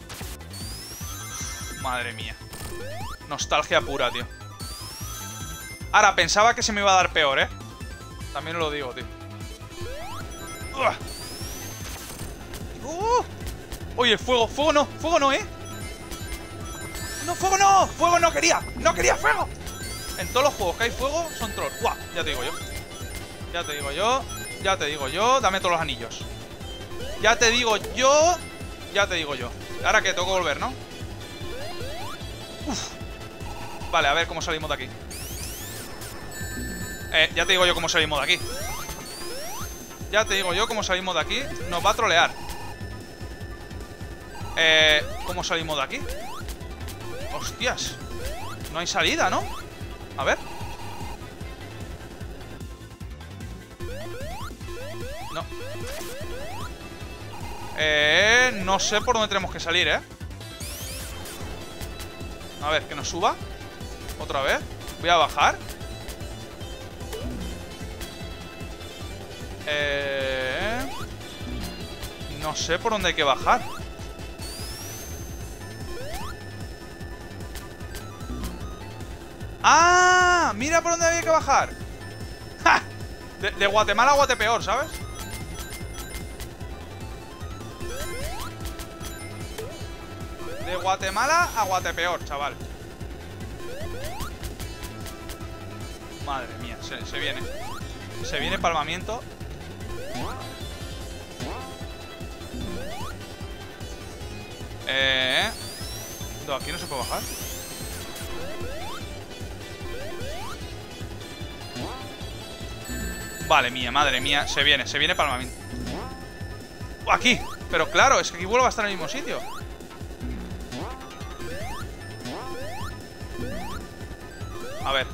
Madre mía. Nostalgia pura, tío. Ahora, pensaba que se me iba a dar peor, También os lo digo, tío. Oye, fuego, fuego no, No, fuego no, fuego no quería. No quería fuego. En todos los juegos que hay fuego son trolls. ¡Guau! Ya te digo yo. Ya te digo yo. Ya te digo yo. Dame todos los anillos. Ya te digo yo. Ya te digo yo. Ahora que tengo que volver, ¿no? Uf. Vale, a ver cómo salimos de aquí. Ya te digo yo cómo salimos de aquí. Ya te digo yo cómo salimos de aquí. Nos va a trolear. ¿Cómo salimos de aquí? Hostias. No hay salida, ¿no? A ver. No. No sé por dónde tenemos que salir, A ver, que nos suba. Otra vez. Voy a bajar. No sé por dónde hay que bajar. ¡Ah! Mira por dónde había que bajar. ¡Ja! De Guatemala a Guatepeor, ¿sabes? De Guatemala a Guatepeor, chaval. Madre mía, se viene. Se viene palmamiento. No, aquí no se puede bajar. Vale, mía, madre mía. Se viene palmamiento. Aquí. Pero claro, es que aquí vuelvo a estar en el mismo sitio. A ver.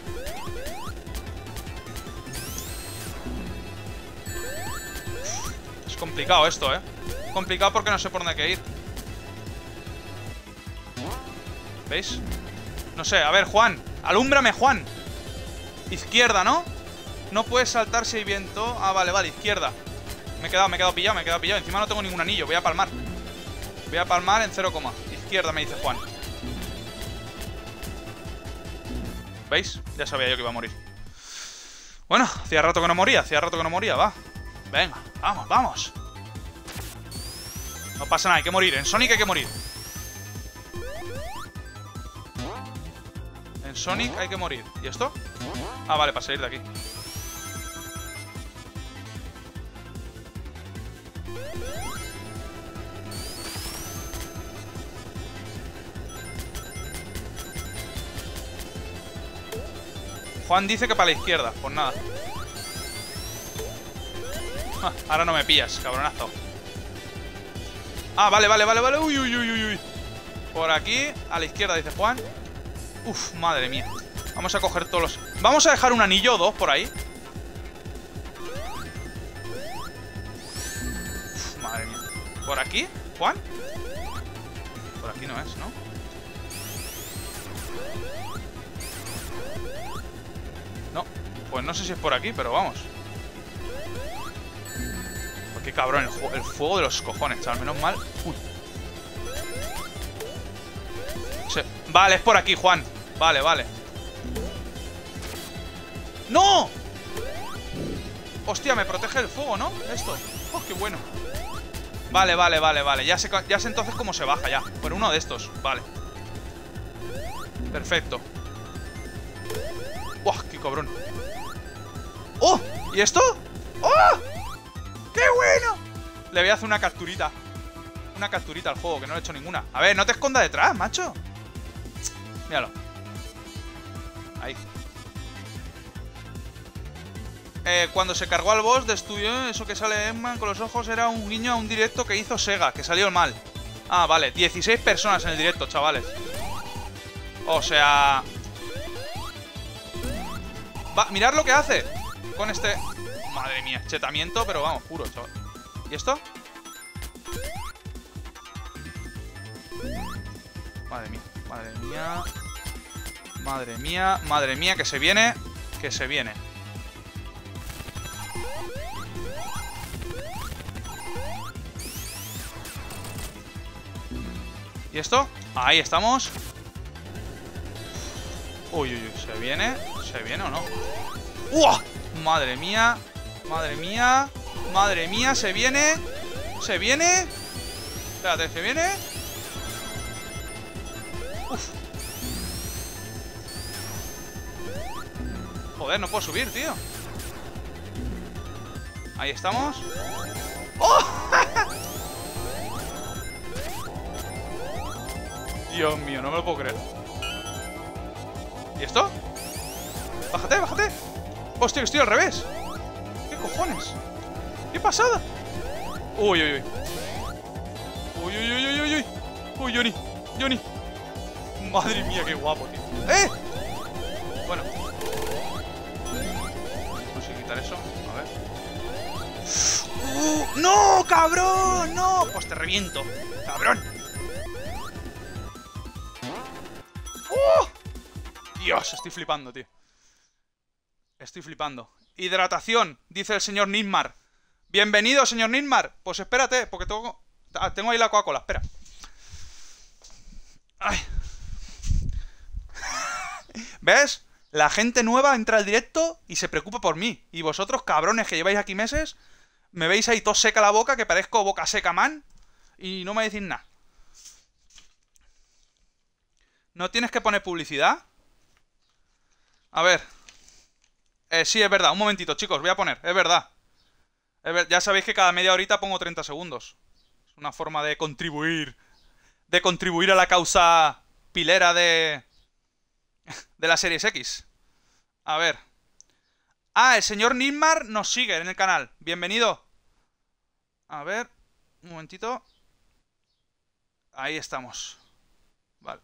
Es complicado esto, complicado porque no sé por dónde hay que ir. ¿Veis? No sé, a ver, Juan. Alúmbrame, Juan. Izquierda, ¿no? No puedes saltar si hay viento. Ah, vale, vale, izquierda. Me he quedado pillado, Encima no tengo ningún anillo, voy a palmar. Voy a palmar en 0, izquierda, me dice Juan. ¿Veis? Ya sabía yo que iba a morir. Bueno, hacía rato que no moría, va. Venga, vamos, vamos. No pasa nada, hay que morir, en Sonic hay que morir. En Sonic hay que morir. ¿Y esto? Ah, vale, para salir de aquí. Juan dice que para la izquierda. Pues nada. Ah, ahora no me pillas, cabronazo. Ah, vale. Uy, uy, uy, uy. Por aquí, a la izquierda, dice Juan. Uf, madre mía. Vamos a coger todos los... Vamos a dejar un anillo o dos por ahí. Uf, madre mía. ¿Por aquí, Juan? Por aquí no es, ¿no? No, pues no sé si es por aquí, pero vamos. Pues qué cabrón, el fuego de los cojones, chaval. Menos mal. Uy. Vale, es por aquí, Juan. Vale. ¡No! Hostia, me protege el fuego, ¿no? Esto. Oh, qué bueno. Vale. Ya sé entonces cómo se baja ya. Por uno de estos. Vale. Perfecto. ¡Buah, qué cabrón! ¡Oh! ¿Y esto? ¡Oh! ¡Qué bueno! Le voy a hacer una capturita. Una capturita al juego, que no le he hecho ninguna. A ver, no te escondas detrás, macho. Míralo. Ahí. Cuando se cargó al boss de estudio, eso que sale Emma con los ojos era un guiño a un directo que hizo Sega, que salió mal. Ah, vale. 16 personas en el directo, chavales. O sea... mirad lo que hace con este... Madre mía, chetamiento, pero vamos, puro, chaval. ¿Y esto? Madre mía, que se viene. Que se viene. ¿Y esto? Ahí estamos. Uy, ¿se viene? ¿Se viene o no? ¡Uah! Madre mía, se viene. ¿Se viene? Espérate, ¿se viene? Uf. Joder, no puedo subir, tío. Ahí estamos. ¡Oh! Dios mío, no me lo puedo creer. ¿Y esto? Bájate. Hostia, que estoy al revés. ¿Qué cojones? ¿Qué pasada? Uy. Uy, Johnny. Madre mía, qué guapo, tío. ¡Eh! Bueno. Vamos a quitar eso. A ver. ¡No, cabrón! ¡No! Pues te reviento, cabrón. Dios, estoy flipando, tío. Estoy flipando. Hidratación, dice el señor Nismar. Bienvenido, señor Nismar. Pues espérate, porque tengo ahí la Coca-Cola. Espera. Ay. ¿Ves? La gente nueva entra al directo y se preocupa por mí. Y vosotros, cabrones, que lleváis aquí meses, me veis ahí tos seca la boca, que parezco boca seca man, y no me decís nada. ¿No tienes que poner publicidad? A ver. Sí, es verdad. Un momentito, chicos. Voy a poner. Es verdad. Ya sabéis que cada media horita pongo 30 segundos. Es una forma de contribuir. De contribuir a la causa pilera de la Series X. A ver. Ah, el señor Nismar nos sigue en el canal. Bienvenido. A ver. Un momentito. Ahí estamos. Vale.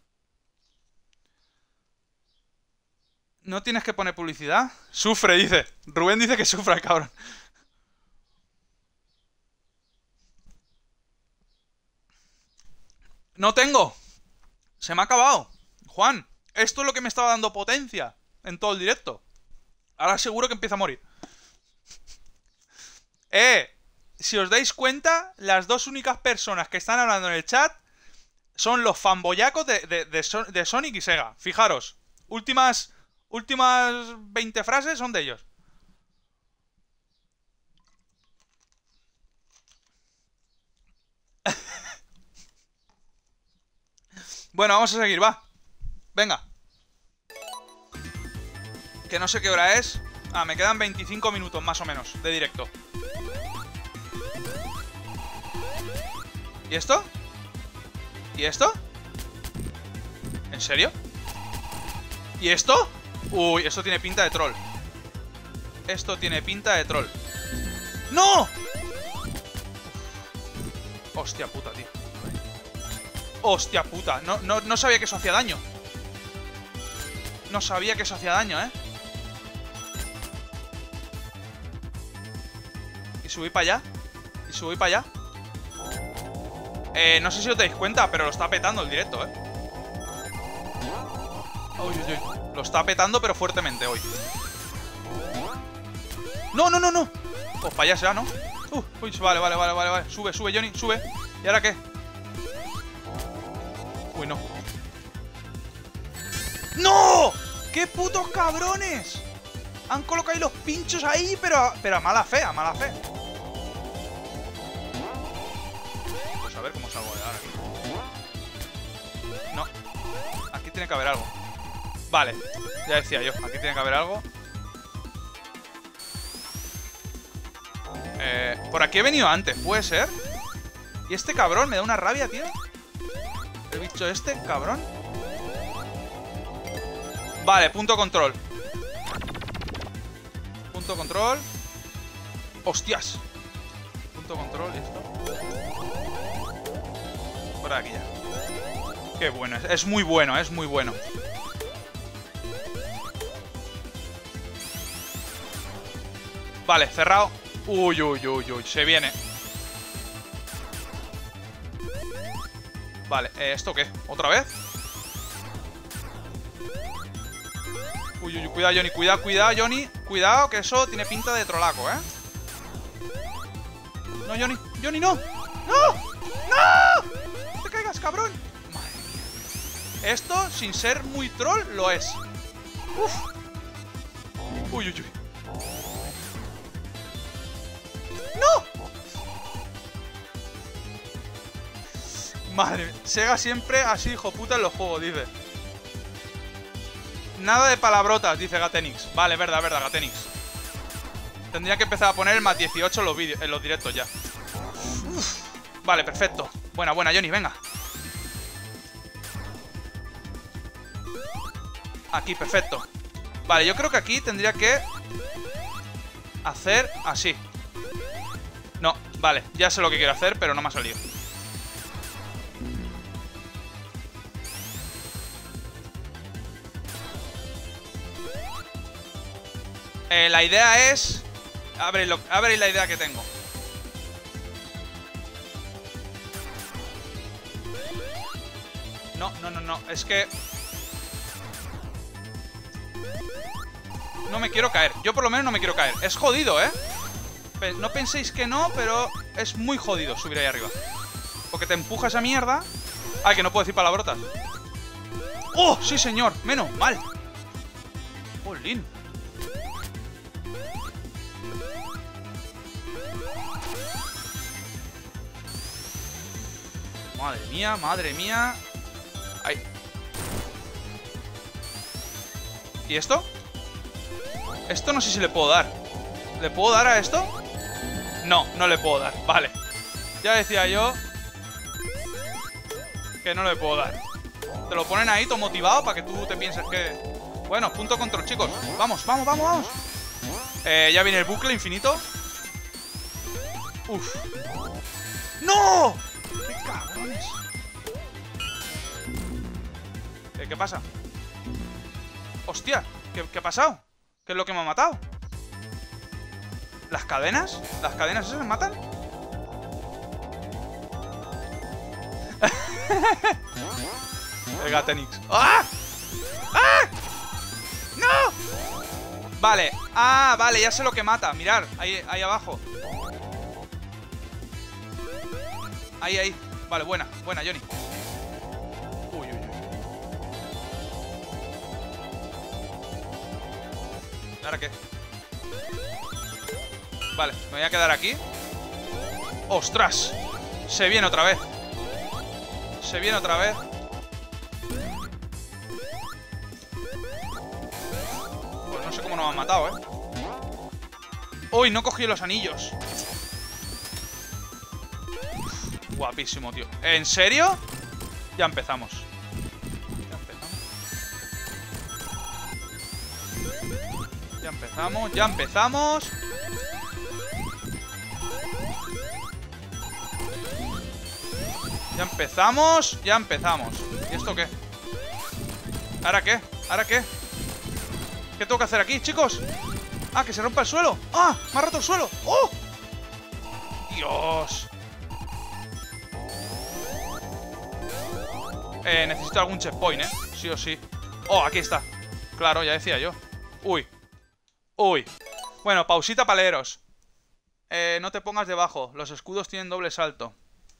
¿No tienes que poner publicidad? Sufre, dice. Rubén dice que sufra, cabrón. No tengo. Se me ha acabado. Juan, esto es lo que me estaba dando potencia en todo el directo. Ahora seguro que empieza a morir. Si os dais cuenta, las dos únicas personas que están hablando en el chat son los fanboyacos de Sonic y Sega. Fijaros, últimas 20 frases son de ellos. Bueno, vamos a seguir, va. Venga. Que no sé qué hora es. Ah, me quedan 25 minutos más o menos de directo. ¿Y esto? ¿Y esto? ¿En serio? ¿Y esto? Uy, esto tiene pinta de troll. Esto tiene pinta de troll. ¡No! Hostia puta, tío. Hostia puta. No sabía que eso hacía daño. No sabía que eso hacía daño, ¿eh? Y subí para allá. Y subí para allá. No sé si os dais cuenta, pero lo está petando el directo, ¿eh? Uy, uy, uy. Lo está petando, pero fuertemente hoy. ¡No, no, no, no! Pues para allá será, ¿no? Uy, vale. Sube, Johnny, sube. ¿Y ahora qué? Uy, no. ¡No! ¡Qué putos cabrones! Han colocado ahí los pinchos ahí, pero a mala fe, a mala fe. Pues a ver cómo salgo de ahora aquí. No. Aquí tiene que haber algo. Vale, ya decía yo, aquí tiene que haber algo. Por aquí he venido antes, ¿puede ser? Y este cabrón me da una rabia, tío. El bicho este, cabrón. Vale, punto control. Punto control. ¡Hostias! Punto control y esto. Por aquí ya. Qué bueno, es muy bueno, es muy bueno. Vale, cerrado. Uy, se viene. Vale, ¿esto qué? ¿Otra vez? Uy, cuidado, Johnny, cuidado, Johnny. Cuidado, que eso tiene pinta de trolaco, ¿eh? No, Johnny, no. ¡No! ¡No! ¡No te caigas, cabrón! Madre mía. Esto, sin ser muy troll, lo es. Uf. Uy. ¡No! Madre mía. Sega siempre así, hijo puta, en los juegos, dice. Nada de palabrotas, dice Gatenix. Vale, verdad, Gatenix. Tendría que empezar a poner el más 18 en los vídeos, en los directos ya. Uf. Vale, perfecto. Buena, Johnny, venga. Aquí, perfecto. Vale, yo creo que aquí tendría que hacer así. No, vale, ya sé lo que quiero hacer, pero no me ha salido. La idea es... Abre la idea que tengo. No, es que... No me quiero caer, yo por lo menos no me quiero caer. Es jodido, ¿eh? No penséis que no, pero es muy jodido subir ahí arriba. Porque te empuja esa mierda. Ay, que no puedo decir palabrotas. ¡Oh, sí, señor! Menos mal. ¡Jolín! Madre mía. Ay. ¿Y esto? Esto no sé si le puedo dar. ¿Le puedo dar a esto? No, no le puedo dar. Vale. Ya decía yo que no le puedo dar. Te lo ponen ahí todo motivado para que tú te pienses que... Bueno, punto control, chicos. Vamos. Ya viene el bucle infinito. Uf. ¡No! ¡Qué cabrones! ¿Qué pasa? ¡Hostia! ¿Qué ha pasado? ¿Qué es lo que me ha matado? ¿Las cadenas? ¿Las cadenas esas me matan? El Gatenix. ¡Ah! ¡Ah! ¡No! Vale. Ah, vale, ya sé lo que mata. Mirad, ahí abajo. Ahí. Vale, buena, Johnny. Uy. ¿Ahora qué? Vale, me voy a quedar aquí. ¡Ostras! Se viene otra vez. Pues no sé cómo cómo no me han matado, ¿eh? ¡Uy! No cogí los anillos. Guapísimo, tío. ¿En serio? Ya empezamos. Ya empezamos. Ya empezamos. Ya empezamos. Ya empezamos. ¿Y esto qué? ¿Ahora qué? ¿Ahora qué? ¿Qué tengo que hacer aquí, chicos? Ah, que se rompa el suelo. ¡Ah! Me ha roto el suelo. ¡Oh! Dios. Necesito algún checkpoint, sí o sí. Oh, aquí está. Claro, ya decía yo. Uy. Uy. Bueno, pausita para leeros. No te pongas debajo. Los escudos tienen doble salto.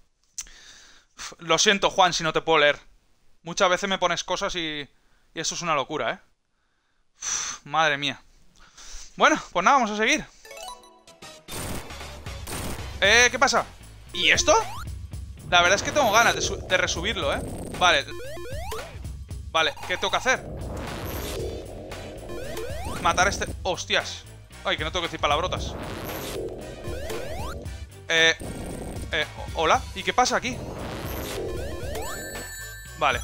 Lo siento, Juan, si no te puedo leer. Muchas veces me pones cosas y eso es una locura, madre mía. Bueno, pues nada, vamos a seguir. ¿Qué pasa? ¿Y esto? La verdad es que tengo ganas de resubirlo, Vale. Vale, ¿qué tengo que hacer? Matar a este... ¡Hostias! Ay, que no tengo que decir palabrotas. ¿Hola? ¿Y qué pasa aquí? Vale.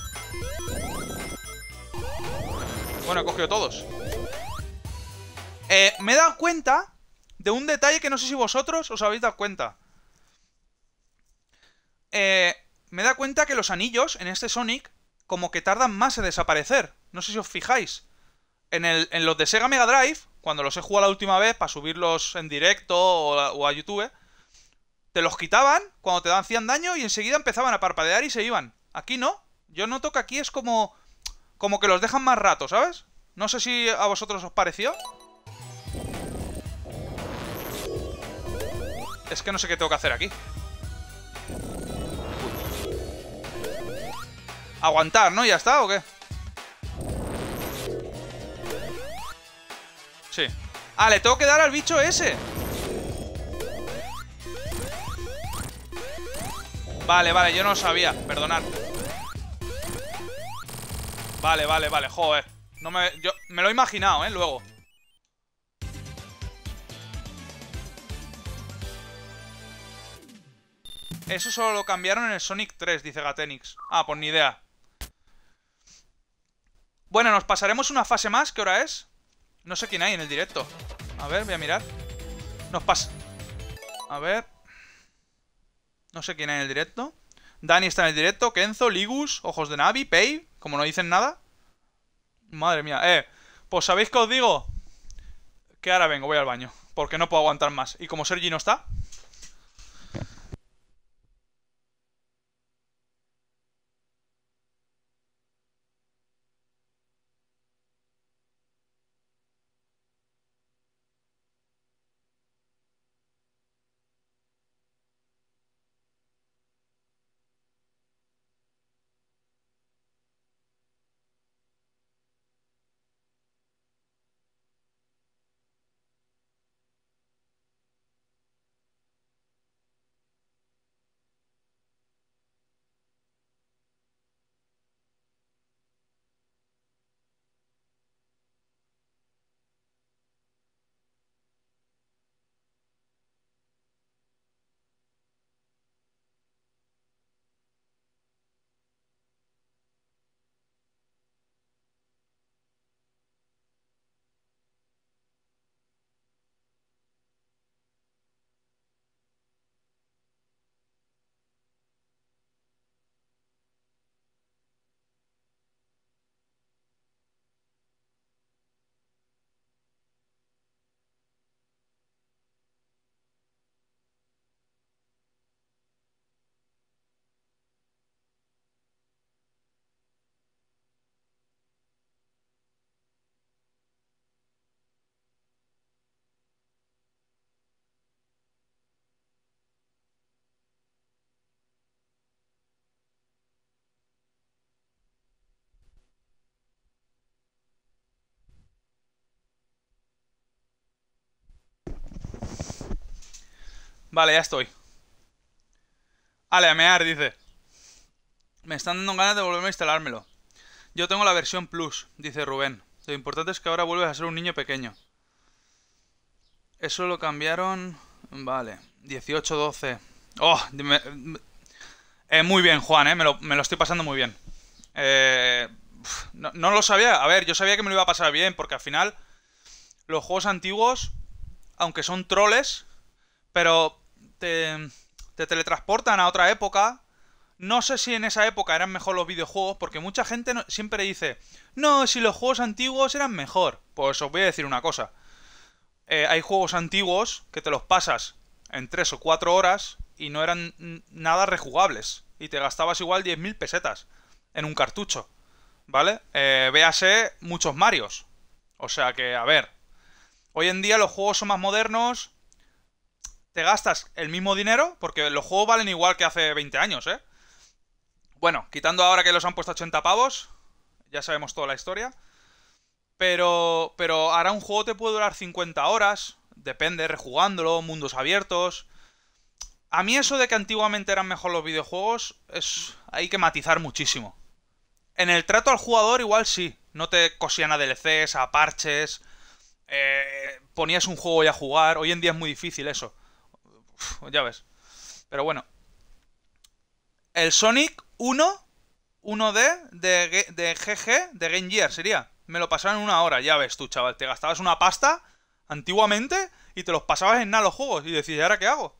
Bueno, he cogido todos. Me he dado cuenta de un detalle que no sé si vosotros os habéis dado cuenta. Me he dado cuenta que los anillos en este Sonic como que tardan más en desaparecer. No sé si os fijáis. En los de Sega Mega Drive, cuando los he jugado la última vez para subirlos en directo o a YouTube, te los quitaban cuando te hacían daño y enseguida empezaban a parpadear y se iban. Aquí no. Yo noto que aquí es como que los dejan más rato, ¿sabes? No sé si a vosotros os pareció. Es que no sé qué tengo que hacer aquí. Aguantar, ¿no? ¿Ya está o qué? Sí. Ah, le tengo que dar al bicho ese. Vale, vale, yo no lo sabía. Perdonad. Vale, vale, vale, joder. Yo me lo he imaginado, luego. Eso solo lo cambiaron en el Sonic 3, dice Gatenix. Ah, pues ni idea. Bueno, nos pasaremos una fase más. ¿Qué hora es? No sé quién hay en el directo. A ver, voy a mirar. Nos pasa... A ver... No sé quién hay en el directo. Dani está en el directo. Kenzo, Ligus, Ojos de Navi, Pei. Como no dicen nada. Madre mía. Pues ¿sabéis qué os digo? Que ahora vengo, voy al baño. Porque no puedo aguantar más. Y como Sergi no está... Vale, ya estoy. Ale, a mear, dice. Me están dando ganas de volverme a instalármelo. Yo tengo la versión Plus, dice Rubén. Lo importante es que ahora vuelves a ser un niño pequeño. Eso lo cambiaron... Vale. 18, 12. Oh, muy bien, Juan, me lo estoy pasando muy bien. No lo sabía. A ver, yo sabía que me lo iba a pasar bien, porque al final los juegos antiguos, aunque son troles, pero te teletransportan a otra época. No sé si en esa época eran mejor los videojuegos, porque mucha gente siempre dice, no, si los juegos antiguos eran mejor. Pues os voy a decir una cosa. Hay juegos antiguos que te los pasas en 3 o 4 horas y no eran nada rejugables. Y te gastabas igual 10.000 pesetas en un cartucho, ¿vale? Véase muchos Marios. O sea que, a ver, hoy en día los juegos son más modernos, te gastas el mismo dinero, porque los juegos valen igual que hace 20 años, ¿eh? Bueno, quitando ahora que los han puesto a 80 pavos, ya sabemos toda la historia. Pero ahora un juego te puede durar 50 horas, depende, rejugándolo, mundos abiertos. A mí eso de que antiguamente eran mejor los videojuegos, hay que matizar muchísimo. En el trato al jugador igual sí, no te cosían a DLCs, a parches, ponías un juego y a jugar. Hoy en día es muy difícil eso. Ya ves. Pero bueno. El Sonic 1D de GG, de Game Gear sería. Me lo pasaron en 1 hora, ya ves tú, chaval. Te gastabas una pasta antiguamente y te los pasabas en nada los juegos. Y decías, ¿y ahora qué hago?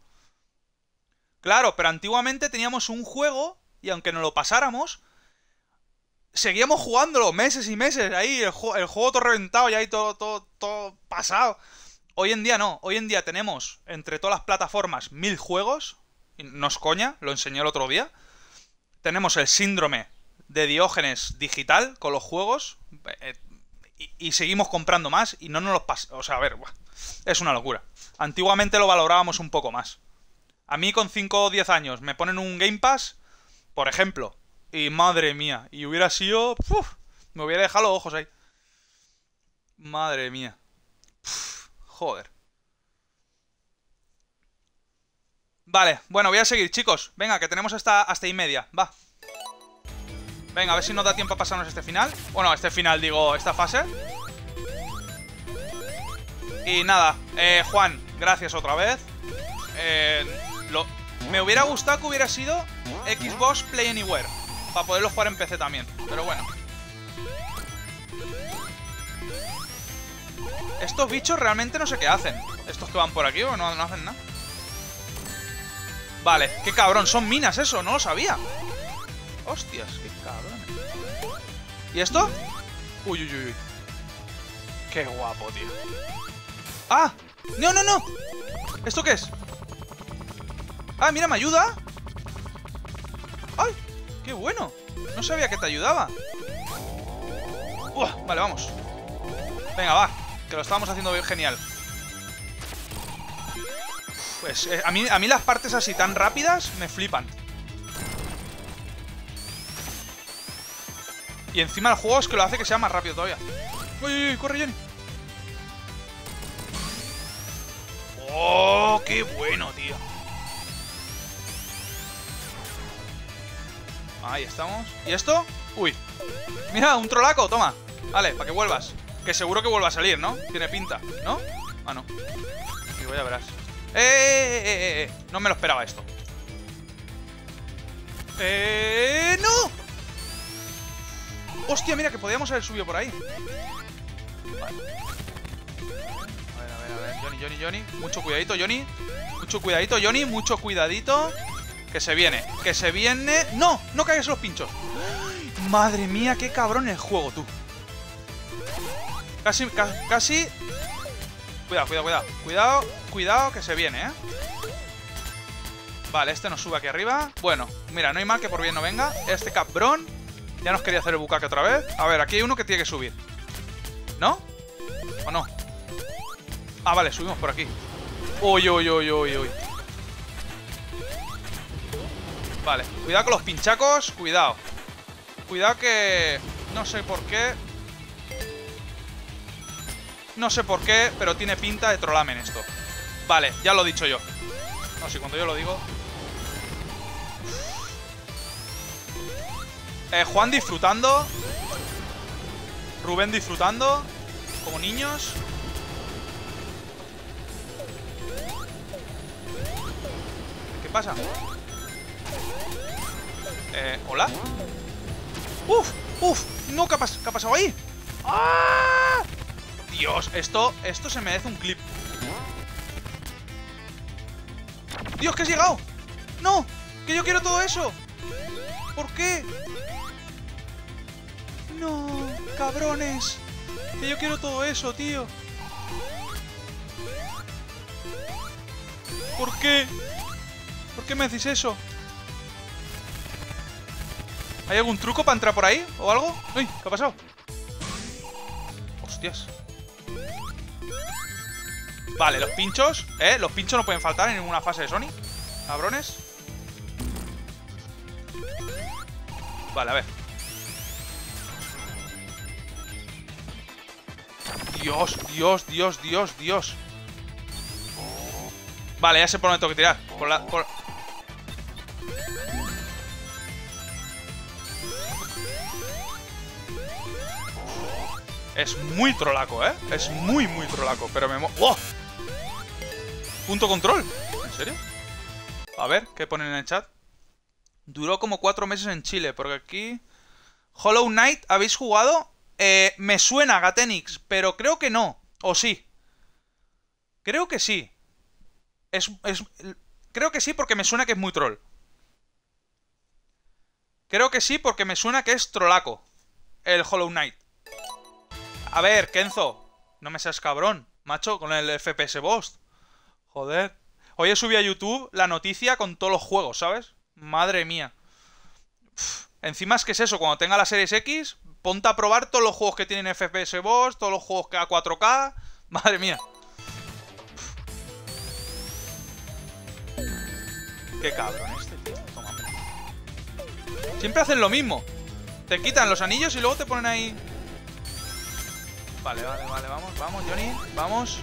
Claro, pero antiguamente teníamos un juego y aunque nos lo pasáramos, seguíamos jugándolo meses y meses. Ahí el juego todo reventado y ahí todo pasado. Hoy en día no. Hoy en día tenemos entre todas las plataformas 1000 juegos. No es coña, lo enseñé el otro día. Tenemos el síndrome de Diógenes digital con los juegos y seguimos comprando más y no nos los pasamos. O sea, a ver, es una locura. Antiguamente lo valorábamos un poco más. A mí con 5 o 10 años me ponen un Game Pass, por ejemplo, y madre mía, y hubiera sido... me hubiera dejado los ojos ahí. Madre mía. Joder. Vale, bueno, voy a seguir, chicos. Venga, que tenemos hasta y media, va. Venga, a ver si nos da tiempo a pasarnos este final. Bueno, este final, digo, esta fase. Y nada, Juan, gracias otra vez. Me hubiera gustado que hubiera sido Xbox Play Anywhere, para poderlo jugar en PC también, pero bueno. Estos bichos realmente no sé qué hacen. Estos que van por aquí, o no hacen nada. Vale, qué cabrón, son minas eso, no lo sabía. Hostias, qué cabrón. ¿Y esto? Uy, uy, uy. Qué guapo, tío. ¡Ah! ¡No, no, no! ¿Esto qué es? ¡Ah, mira, me ayuda! ¡Ay! ¡Qué bueno! No sabía que te ayudaba. Vale, vamos. Venga, va, que lo estábamos haciendo bien genial. Pues a mí las partes así tan rápidas me flipan. Y encima el juego es que lo hace que sea más rápido todavía. ¡Uy, uy, uy! ¡Corre, Johnny! ¡Oh, qué bueno, tío! Ahí estamos. ¿Y esto? ¡Uy! Mira, un trolaco, toma. Vale, para que vuelvas. Que seguro que vuelva a salir, ¿no? Tiene pinta, ¿no? Ah, no. Y ya verás. No me lo esperaba esto. ¡No! ¡Hostia, mira, que podíamos haber subido por ahí! Vale. A ver. Johnny. Mucho cuidadito, Johnny. Mucho cuidadito, Johnny. Mucho cuidadito. Que se viene. Que se viene. ¡No! No caigas en los pinchos. Madre mía, qué cabrón el juego, tú. Casi. Cuidado, que se viene, ¿eh? Vale, este nos sube aquí arriba. Bueno, mira, no hay mal que por bien no venga. Este cabrón ya nos quería hacer el bucaque otra vez. A ver, aquí hay uno que tiene que subir. ¿No? ¿O no? Ah, vale, subimos por aquí. Uy. Vale, cuidado con los pinchacos. Cuidado que... No sé por qué, pero tiene pinta de trolamen esto. Vale, ya lo he dicho yo. No, si cuando yo lo digo... Juan disfrutando. Rubén disfrutando. Como niños. ¿Qué pasa? ¿Hola? ¡Uf! ¡Uf! No, ¿qué ha pasado ahí? ¡Ah! Dios, esto se merece un clip. ¡Dios, que has llegado! ¡No! ¡Que yo quiero todo eso! ¿Por qué? ¡No! ¡Cabrones! ¡Que yo quiero todo eso, tío! ¿Por qué? ¿Por qué me decís eso? ¿Hay algún truco para entrar por ahí? ¿O algo? ¡Uy! ¿Qué ha pasado? ¡Hostias! Vale, los pinchos. Los pinchos no pueden faltar en ninguna fase de Sonic. Cabrones. Vale, a ver. Dios, Dios, Dios, Dios, Dios. Vale, ya sé por dónde tengo que tirar. Es muy trolaco, ¿eh? Es muy, muy trolaco. Pero me... ¡Oh! Punto control. ¿En serio? A ver, ¿qué ponen en el chat? Duró como 4 meses en Chile. Porque aquí... Hollow Knight, ¿habéis jugado? Me suena Gatenix, pero creo que no. ¿O sí? Creo que sí. Creo que sí porque me suena que es muy troll. Creo que sí porque me suena que es trolaco el Hollow Knight. A ver, Kenzo, no me seas cabrón, macho, con el FPS Boost. Joder. Hoy he subido a YouTube la noticia con todos los juegos, ¿sabes? Madre mía. Encima es que es eso, cuando tenga la Series X, ponte a probar todos los juegos que tienen FPS Boost, todos los juegos que a 4K. Madre mía. Qué cabrón este, tío. Toma. Siempre hacen lo mismo. Te quitan los anillos y luego te ponen ahí... Vale, vale, vale, vamos, Johnny, vamos.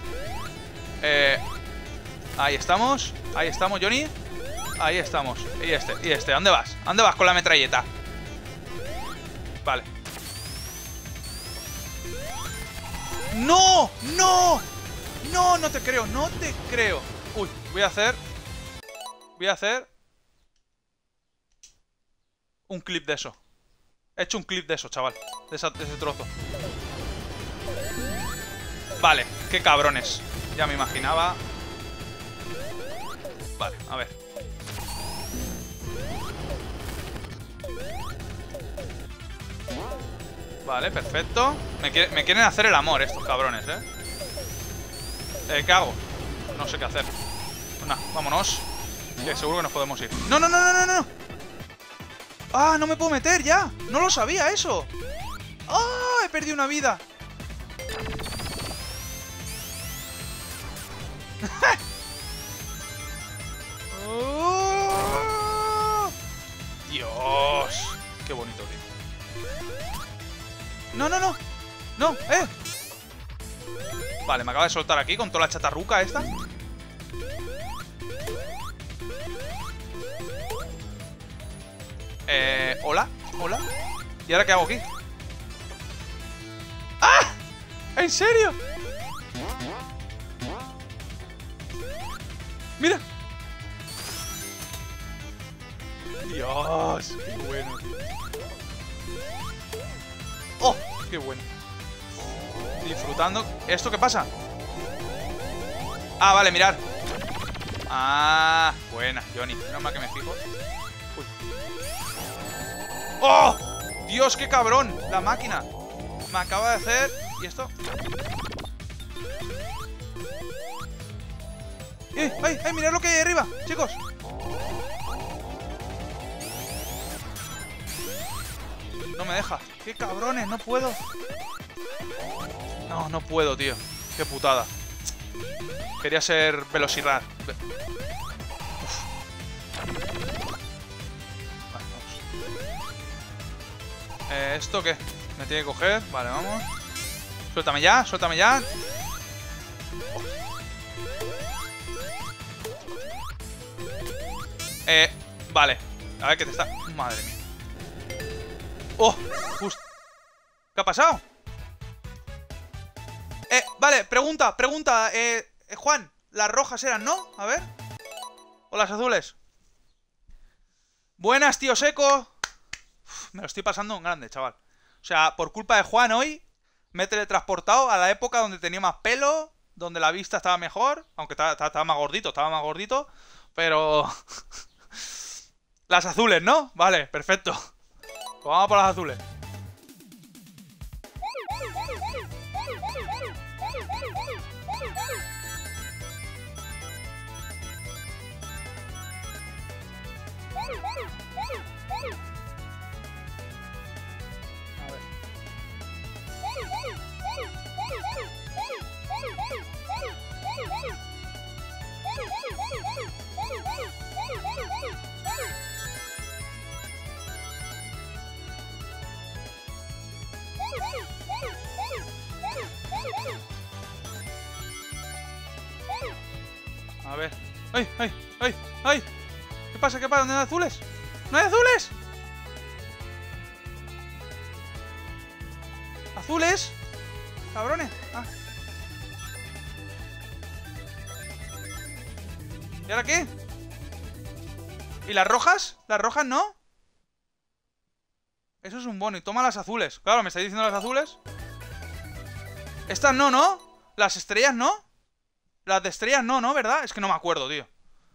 Ahí estamos, Johnny. Ahí estamos, y este, ¿dónde vas? ¿Dónde vas con la metralleta? Vale. ¡No! ¡No! ¡No, no te creo, no te creo! Uy, voy a hacer un clip de eso. He hecho un clip de eso, chaval. De ese trozo. Vale, qué cabrones. Ya me imaginaba. Vale, a ver. Vale, perfecto. Me quieren hacer el amor estos cabrones, ¿qué hago? No sé qué hacer. Nah, vámonos. Que seguro que nos podemos ir. ¡No, no, no, no, no, no! ¡Ah, no me puedo meter ya! ¡No lo sabía eso! ¡Ah, he perdido una vida! ¡Oh! ¡Dios! ¡Qué bonito, tío! ¡No, no, no! ¡No! Vale, me acaba de soltar aquí con toda la chatarruca esta. ¿Hola? ¿Hola? ¿Y ahora qué hago aquí? ¡Ah! ¿En serio? ¡Mira! ¡Dios! ¡Qué bueno, tío! ¡Oh! ¡Qué bueno! Disfrutando. ¿Esto qué pasa? Ah, vale, mirar. Ah, buena, Johnny. Menos mal que me fijo. Uy. ¡Oh! ¡Dios, qué cabrón! La máquina me acaba de hacer... ¿Y esto? ¡Ay! ¡Ay! ¡Mirad lo que hay ahí arriba, chicos! No me deja. ¡Qué cabrones! No puedo. No, no puedo, tío. Qué putada. Quería ser Velociraptor. Vale, vamos. ¿Esto qué? Me tiene que coger. Vale, vamos. Suéltame ya, suéltame ya. Oh. Vale. A ver qué te está... Madre mía. ¡Oh! Justo. ¿Qué ha pasado? Vale, pregunta, Juan, las rojas eran, ¿no? A ver. O las azules. Buenas, tío Seco. Uf, me lo estoy pasando en grande, chaval. O sea, por culpa de Juan hoy me he teletransportado a la época donde tenía más pelo, donde la vista estaba mejor, aunque estaba más gordito, pero... Las azules, ¿no? Vale, perfecto. Pues vamos por las azules. A ver. ¡Ay, ay, ay, ay! ¿Qué pasa? ¿Qué pasa? ¿Dónde hay azules? ¿No hay azules? ¿Azules? Cabrones. Ah. ¿Y ahora qué? ¿Y las rojas? ¿Las rojas no? Eso es un bono. Y toma las azules. Claro, ¿me estáis diciendo las azules? Estas no, ¿no? Las estrellas no. Las de estrellas no, ¿no? ¿Verdad? Es que no me acuerdo, tío.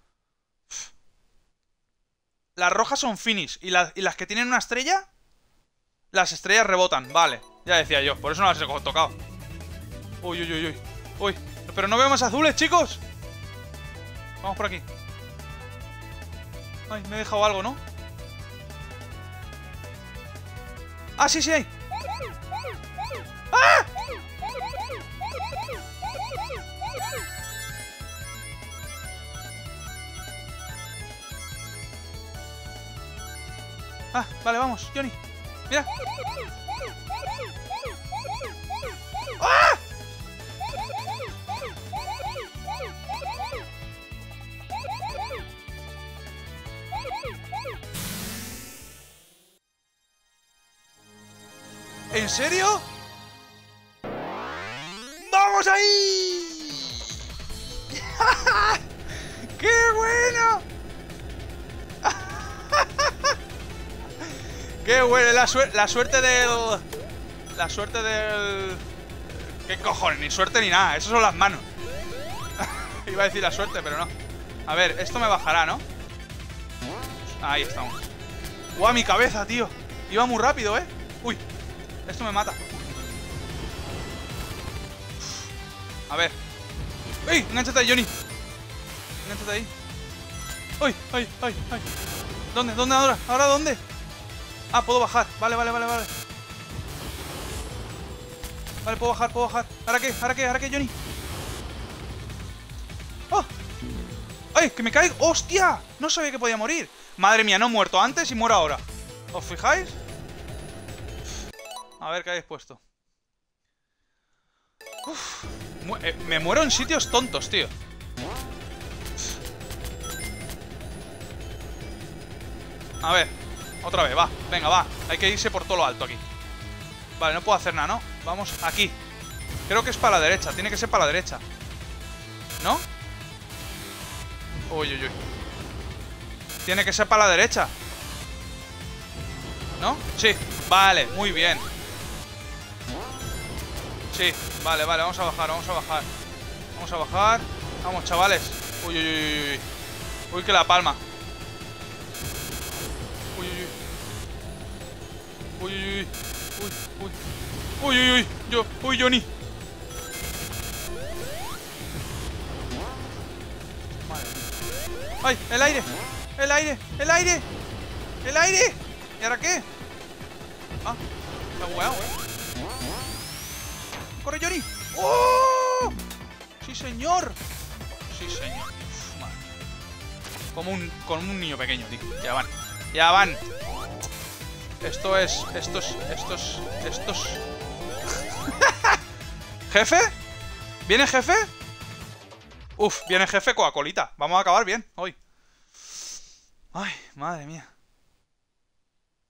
Las rojas son finish. ¿Y las que tienen una estrella? Las estrellas rebotan. Vale. Ya decía yo. Por eso no las he tocado. Uy, uy, uy, uy. Uy. Pero no veo más azules, chicos. Vamos por aquí. Ay, me he dejado algo, ¿no? Ah, sí, sí hay. ¡Ah! Ah, vale, vamos, Johnny. Mira. ¡Ah! ¿En serio? ¡Vamos ahí! ¡Qué bueno! ¡Qué bueno! La suerte del... La suerte del... ¿Qué cojones? Ni suerte ni nada. Eso son las manos. Iba a decir la suerte, pero no. A ver, esto me bajará, ¿no? Ahí estamos. ¡Guau, mi cabeza, tío! Iba muy rápido, ¿eh? ¡Uy! Esto me mata. A ver. ¡Ey! Engánchate ahí, Johnny. Engánchate ahí. ¡Ay! ¡Ay! ¡Ay! ¡Ay! ¿Dónde? ¿Dónde ahora? ¿Ahora dónde? Ah, puedo bajar. Vale, vale, vale, vale. Vale, puedo bajar, puedo bajar. ¿Ahora qué? ¿Ahora qué? ¿Ahora qué, Johnny? ¡Oh! ¡Ay! ¡Que me caigo! ¡Hostia! No sabía que podía morir. Madre mía, no he muerto antes y muero ahora. ¿Os fijáis? A ver qué habéis puesto. Uf, me muero en sitios tontos, tío. A ver, otra vez, va. Venga, va. Hay que irse por todo lo alto aquí. Vale, no puedo hacer nada, ¿no? Vamos aquí. Creo que es para la derecha. Tiene que ser para la derecha. ¿No? Uy, uy, uy. Tiene que ser para la derecha. ¿No? Sí. Vale, muy bien. Sí, vale, vale, vamos a bajar, vamos a bajar. Vamos a bajar. Vamos, chavales. Uy, uy, uy, uy. Uy, que la palma. Uy, uy, uy. Uy, uy, uy. Uy, uy, uy. Uy, Johnny. Madre mía. ¡Ay! ¡El aire! ¡El aire! ¡El aire! ¡El aire! ¿Y ahora qué? Ah, está bugueado, ¡corre, Johnny! ¡Oh! ¡Sí, señor! Sí, señor. Uf, madre. Como un niño pequeño, tío. Ya van. Ya van. Esto es... ¿Jefe? ¿Viene jefe? Uf, viene jefe Coca-Colita. Vamos a acabar bien hoy. Ay, madre mía.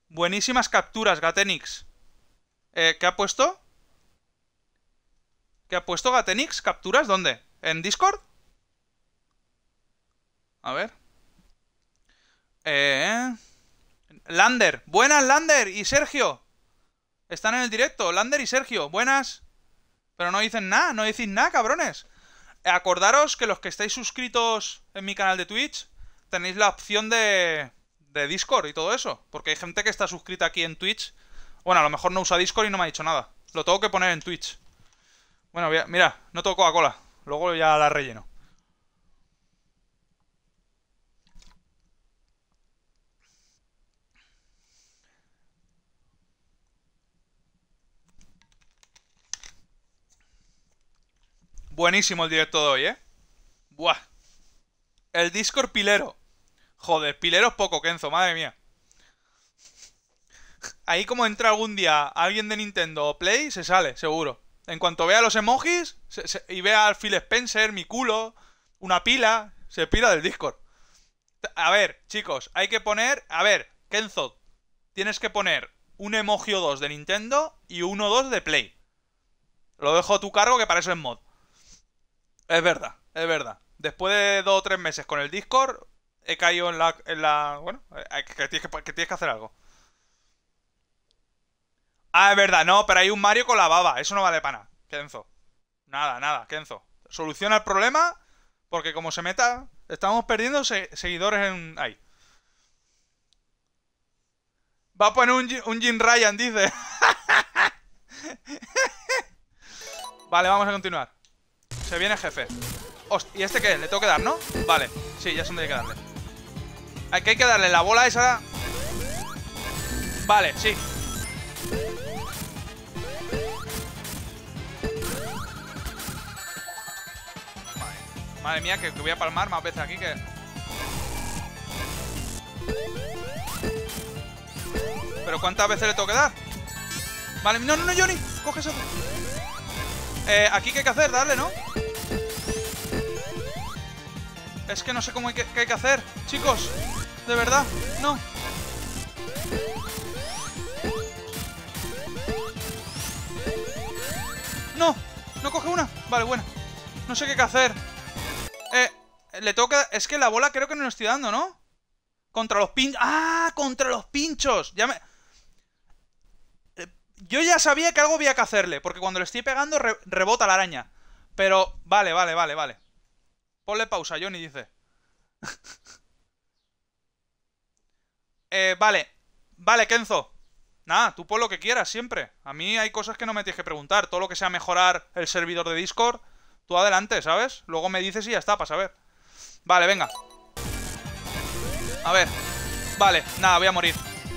Buenísimas capturas, Gatenix. ¿Qué ha puesto? ¿Qué ha puesto Gatenix? ¿Capturas? ¿Dónde? ¿En Discord? A ver. Lander. Buenas, Lander y Sergio. Están en el directo. Lander y Sergio. Buenas. Pero no dicen nada. No decís nada, cabrones. Acordaros que los que estáis suscritos en mi canal de Twitch tenéis la opción de Discord y todo eso. Porque hay gente que está suscrita aquí en Twitch. Bueno, a lo mejor no usa Discord y no me ha dicho nada. Lo tengo que poner en Twitch. Bueno, mira, no tengo Coca-Cola. Luego ya la relleno. Buenísimo el directo de hoy, ¿eh? Buah. El Discord pilero. Joder, pilero es poco, Kenzo, madre mía. Ahí como entra algún día alguien de Nintendo o Play, se sale, seguro. En cuanto vea los emojis y vea al Phil Spencer, mi culo, una pila, se pira del Discord. A ver, chicos, hay que poner... A ver, Kenzo, tienes que poner un emoji o dos de Nintendo y uno o dos de Play. Lo dejo a tu cargo, que para eso es mod. Es verdad, es verdad. Después de 2 o 3 meses con el Discord, he caído en la bueno, que tienes que hacer algo. Ah, es verdad, no, pero hay un Mario con la baba. Eso no vale para nada, Kenzo. Nada, Kenzo. Soluciona el problema, porque como se meta, estamos perdiendo seguidores en ahí. Va a poner un Jim Ryan, dice. Vale, vamos a continuar. Se viene jefe. Hostia, ¿y este qué? ¿Le tengo que dar, no? Vale, sí, ya sé dónde hay que darle. Aquí hay que darle la bola esa. Vale, sí. Madre mía, que voy a palmar más veces aquí que... ¿Pero cuántas veces le tengo que dar? Vale, no, Johnny. Coge eso. Aquí qué hay que hacer, darle, ¿no? Es que no sé qué hay que hacer, chicos. De verdad, no. No coge una. Vale, buena. No sé qué hay que hacer. Le toca... Es que la bola creo que no le estoy dando, ¿no? Contra los pinchos. ¡Ah! Contra los pinchos. Ya me... Yo ya sabía que algo había que hacerle, porque cuando le estoy pegando rebota la araña. Pero... Vale. Ponle pausa, Johnny, dice. Vale, Kenzo. Nada, tú pon lo que quieras siempre. A mí hay cosas que no me tienes que preguntar. Todo lo que sea mejorar el servidor de Discord, tú adelante, ¿sabes? Luego me dices y ya está, para saber. Vale, venga. A ver. Vale, nada, voy a morir.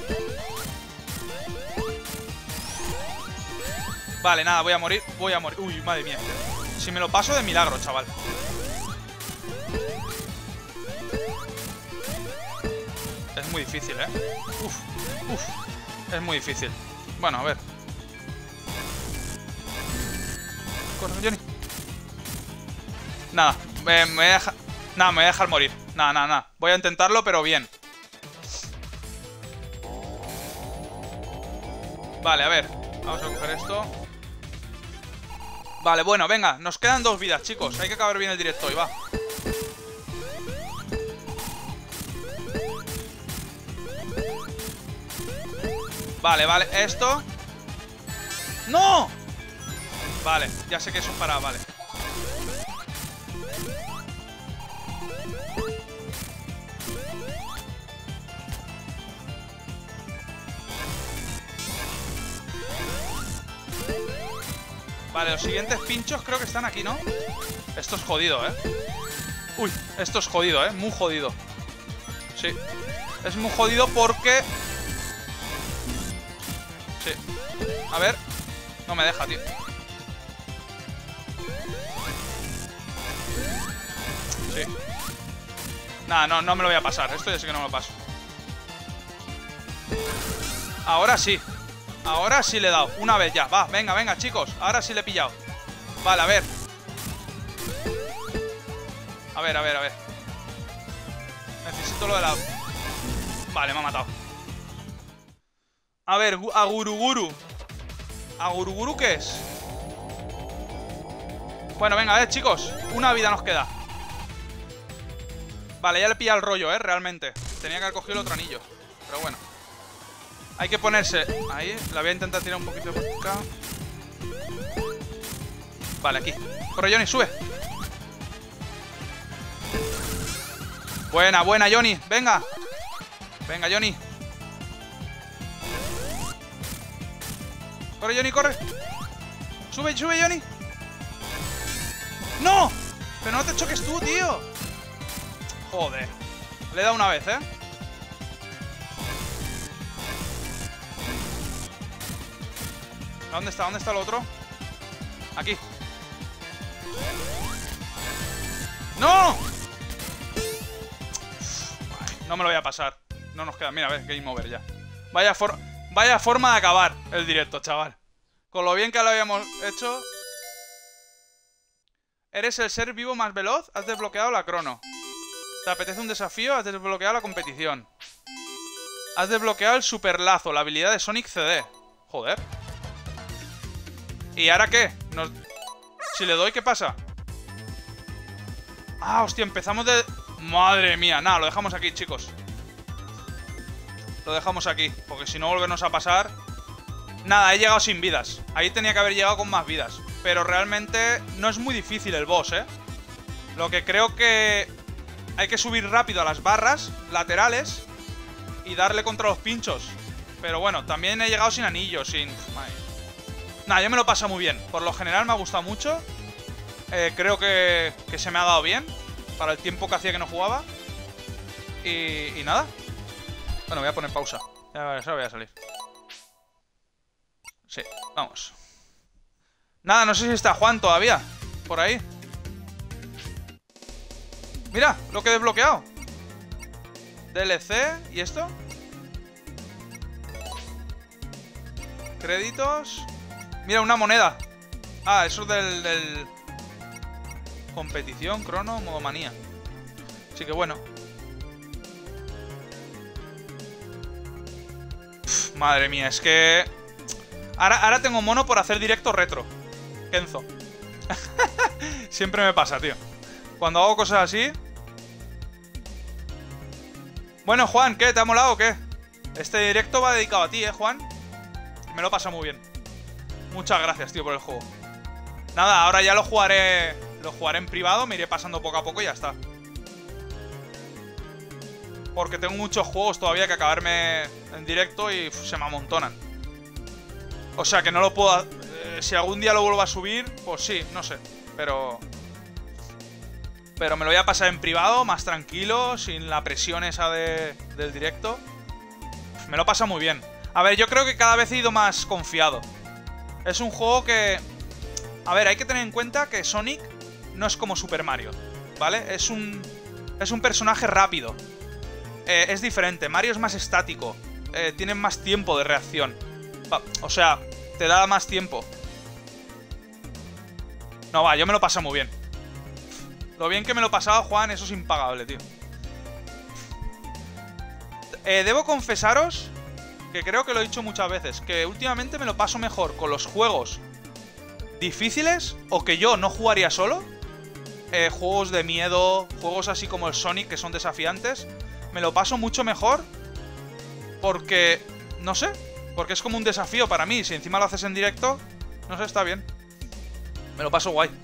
Vale, nada, voy a morir. Uy, madre mía. Si me lo paso de milagro, chaval. Es muy difícil, ¿eh? Uf. Es muy difícil. Bueno, a ver. Corre, Johnny. Nada, me voy a dejar... Nada, me voy a dejar morir. Nada. Voy a intentarlo, pero bien. Vale, a ver. Vamos a coger esto. Vale, bueno, venga. Nos quedan 2 vidas, chicos. Hay que acabar bien el directo hoy, va. Vale, esto. ¡No! Vale, ya sé que eso es para... Vale. Vale, los siguientes pinchos creo que están aquí, ¿no? Esto es jodido, ¿eh? Uy, esto es jodido, ¿eh? Muy jodido. Sí. Es muy jodido porque... Sí. A ver. No me deja, tío. Sí. Nada, no me lo voy a pasar. Esto ya sé que no me lo paso. Ahora sí. Ahora sí le he dado. Una vez ya. Va, venga, chicos. Ahora sí le he pillado. Vale, a ver. A ver. Necesito lo de la... Vale, me ha matado. A ver, Aguruguru. ¿Aguruguru qué es? Bueno, venga, chicos. Una vida nos queda. Vale, ya le pilla el rollo, realmente. Tenía que haber cogido el otro anillo. Pero bueno. Hay que ponerse... Ahí, la voy a intentar tirar un poquito por acá. Vale, aquí. Corre, Johnny, sube. Buena, buena, Johnny. Venga. Venga, Johnny. Corre, Johnny, corre. Sube, sube, Johnny. ¡No! Pero no te choques tú, tío. Joder. Le he dado una vez, ¿Dónde está? ¿Dónde está el otro? Aquí. ¡No! No me lo voy a pasar. No nos queda. Mira, a ver, game over ya. Vaya forma de acabar el directo, chaval. Con lo bien que lo habíamos hecho. Eres el ser vivo más veloz. Has desbloqueado la crono. ¿Te apetece un desafío? Has desbloqueado la competición. Has desbloqueado el super lazo, la habilidad de Sonic CD. Joder. ¿Y ahora qué? Si le doy, ¿qué pasa? Ah, hostia, empezamos de... Madre mía, nada, lo dejamos aquí, chicos. Lo dejamos aquí, porque si no volvernos a pasar... Nada, he llegado sin vidas. Ahí tenía que haber llegado con más vidas. Pero realmente no es muy difícil el boss, Lo que creo que... Hay que subir rápido a las barras laterales y darle contra los pinchos. Pero bueno, también he llegado sin anillo, sin... Nada, yo me lo paso muy bien. Por lo general me ha gustado mucho. Creo que se me ha dado bien para el tiempo que hacía que no jugaba. Y nada. Bueno, voy a poner pausa. Ya voy a salir. Sí, vamos. Nada, no sé si está Juan todavía por ahí. Mira, lo que he desbloqueado. DLC, ¿y esto? Créditos. Mira, una moneda. Ah, eso del... Competición, crono, modo manía. Así que bueno. Madre mía, es que... Ahora tengo mono por hacer directo retro. Kenzo. Siempre me pasa, tío. Cuando hago cosas así... Bueno, Juan, ¿qué? ¿Te ha molado o qué? Este directo va dedicado a ti, Juan. Me lo pasa muy bien. Muchas gracias, tío, por el juego. Nada, ahora ya lo jugaré en privado, me iré pasando poco a poco y ya está. Porque tengo muchos juegos todavía que acabarme en directo y se me amontonan. O sea que no lo puedo... si algún día lo vuelvo a subir, pues sí, no sé. Pero me lo voy a pasar en privado, más tranquilo, sin la presión esa del directo. Me lo pasa muy bien. A ver, yo creo que cada vez he ido más confiado. Es un juego que... A ver, hay que tener en cuenta que Sonic no es como Super Mario, ¿vale? Es un personaje rápido. Es diferente. Mario es más estático. Tiene más tiempo de reacción. O sea, te da más tiempo. No, va, yo me lo paso muy bien. Lo bien que me lo he pasado, Juan, eso es impagable, tío. Debo confesaros que creo que lo he dicho muchas veces, que últimamente me lo paso mejor con los juegos difíciles o que yo no jugaría solo. Juegos de miedo, juegos así como el Sonic, que son desafiantes. Me lo paso mucho mejor porque, no sé, porque es como un desafío para mí. Si encima lo haces en directo, no sé, está bien. Me lo paso guay.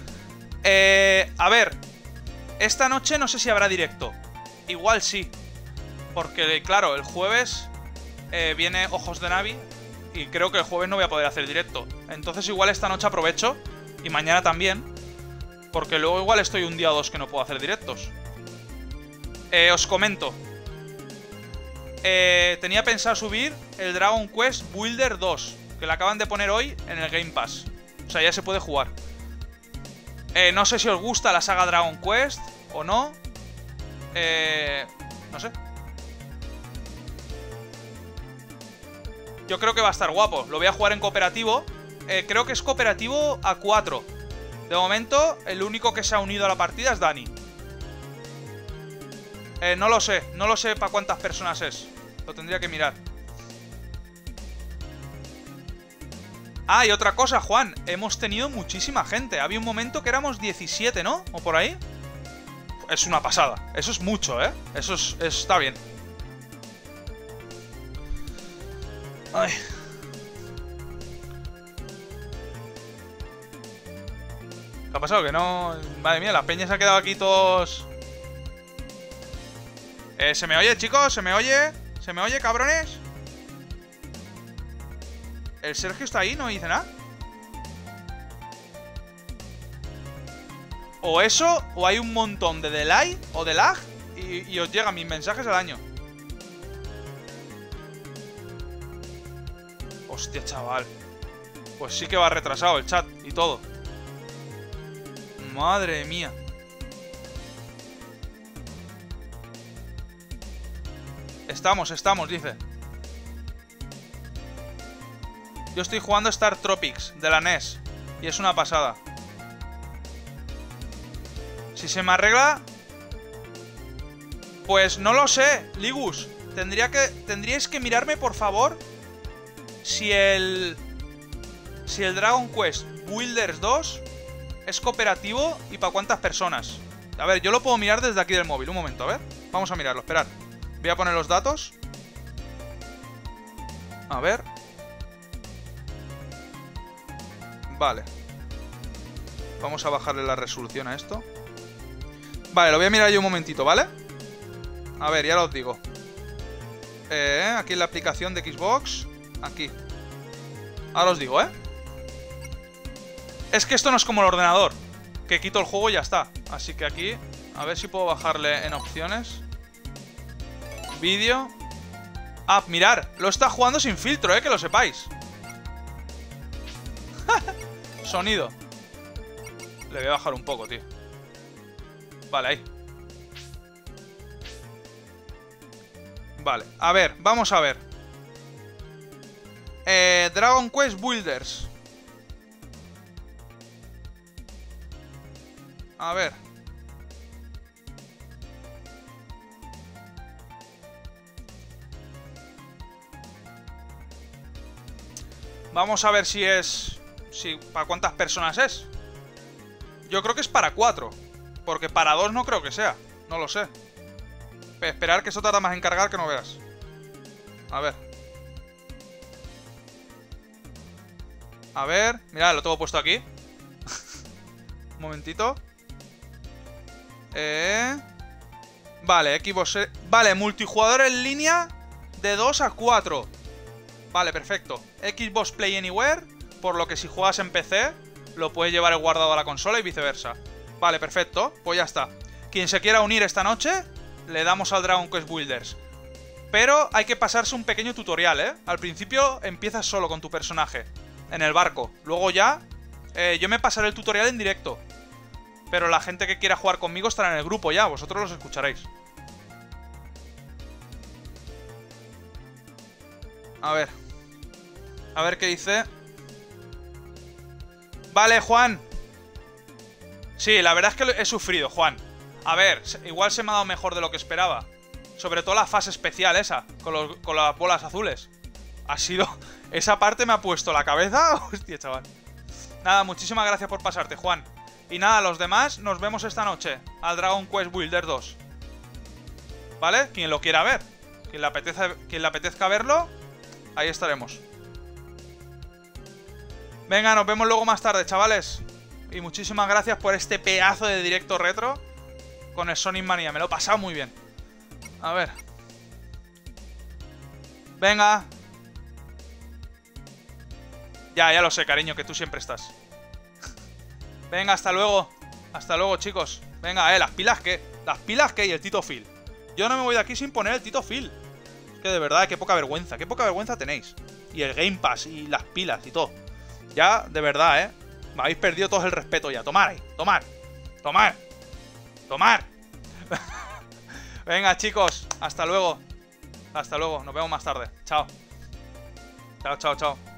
A ver, esta noche no sé si habrá directo. Igual sí. Porque, claro, el jueves viene Ojos de Navi y creo que el jueves no voy a poder hacer directo. Entonces igual esta noche aprovecho y mañana también. Porque luego igual estoy un día o dos que no puedo hacer directos. Os comento. Tenía pensado subir el Dragon Quest Builder 2, que lo acaban de poner hoy en el Game Pass. O sea, ya se puede jugar. No sé si os gusta la saga Dragon Quest o no. No sé. Yo creo que va a estar guapo. Lo voy a jugar en cooperativo. Creo que es cooperativo a 4. De momento, el único que se ha unido a la partida es Dani. No lo sé. No lo sé para cuántas personas es. Lo tendría que mirar. Ah, y otra cosa, Juan. Hemos tenido muchísima gente. Había un momento que éramos 17, ¿no? ¿O por ahí? Es una pasada. Eso es mucho, ¿eh? Eso está bien. Ay. ¿Qué ha pasado? Que no... Madre mía, la peña se ha quedado aquí todos... ¿Se me oye, chicos? ¿Se me oye? ¿Se me oye, cabrones? ¿El Sergio está ahí? ¿No dice nada? O eso, o hay un montón de delay o de lag y os llegan mis mensajes al año. Hostia, chaval. Pues sí que va retrasado el chat y todo. Madre mía. Estamos, dice. Yo estoy jugando Star Tropics de la NES y es una pasada. Si se me arregla... Pues no lo sé, Ligus. Tendríais que mirarme, por favor, si el Dragon Quest Builders 2 es cooperativo y para cuántas personas. A ver, yo lo puedo mirar desde aquí del móvil. Un momento, a ver. Vamos a mirarlo, esperad. Voy a poner los datos. A ver. Vale. Vamos a bajarle la resolución a esto. Vale, lo voy a mirar yo un momentito, ¿vale? A ver, ya os digo. Aquí en la aplicación de Xbox. Aquí. Ahora os digo, ¿eh? Es que esto no es como el ordenador, que quito el juego y ya está. Así que aquí, a ver si puedo bajarle en opciones. Vídeo. Ah, mirar, lo está jugando sin filtro, que lo sepáis. Sonido. Le voy a bajar un poco, tío. Vale, ahí. Vale, a ver, vamos a ver. Dragon Quest Builders. A ver. Vamos a ver si es... ¿Para cuántas personas es? Yo creo que es para 4. Porque para 2 no creo que sea. No lo sé. Esperar que eso tarda más en cargar que no veas. A ver. A ver. Mirad, lo tengo puesto aquí. Un momentito. Vale, Xbox... Vale, multijugador en línea de 2 a 4. Vale, perfecto. Xbox Play Anywhere, por lo que si juegas en PC lo puedes llevar guardado a la consola y viceversa. Vale, perfecto, pues ya está. Quien se quiera unir esta noche, le damos al Dragon Quest Builders. Pero hay que pasarse un pequeño tutorial, ¿eh? Al principio empiezas solo con tu personaje, en el barco. Luego ya, yo me pasaré el tutorial en directo. Pero la gente que quiera jugar conmigo estará en el grupo ya, vosotros los escucharéis. A ver qué dice. Vale, Juan. Sí, la verdad es que he sufrido, Juan. A ver, igual se me ha dado mejor de lo que esperaba. Sobre todo la fase especial esa, con las bolas azules. Ha sido... Esa parte me ha puesto la cabeza. Hostia, chaval. Nada, muchísimas gracias por pasarte, Juan. Y nada, los demás nos vemos esta noche al Dragon Quest Builders 2. ¿Vale? Quien lo quiera ver. Quien le apetezca verlo, ahí estaremos. Venga, nos vemos luego más tarde, chavales. Y muchísimas gracias por este pedazo de directo retro con el Sonic Mania. Me lo he pasado muy bien. A ver. Venga. Ya lo sé, cariño, que tú siempre estás. Venga, hasta luego. Hasta luego, chicos. Venga, las pilas que... Las pilas que y el Tito Phil. Yo no me voy de aquí sin poner el Tito Phil. Que de verdad, qué poca vergüenza tenéis. Y el Game Pass y las pilas y todo. Ya, de verdad, me habéis perdido todos el respeto ya. Tomar ahí, tomar. Venga, chicos, hasta luego. Hasta luego, nos vemos más tarde. Chao. Chao.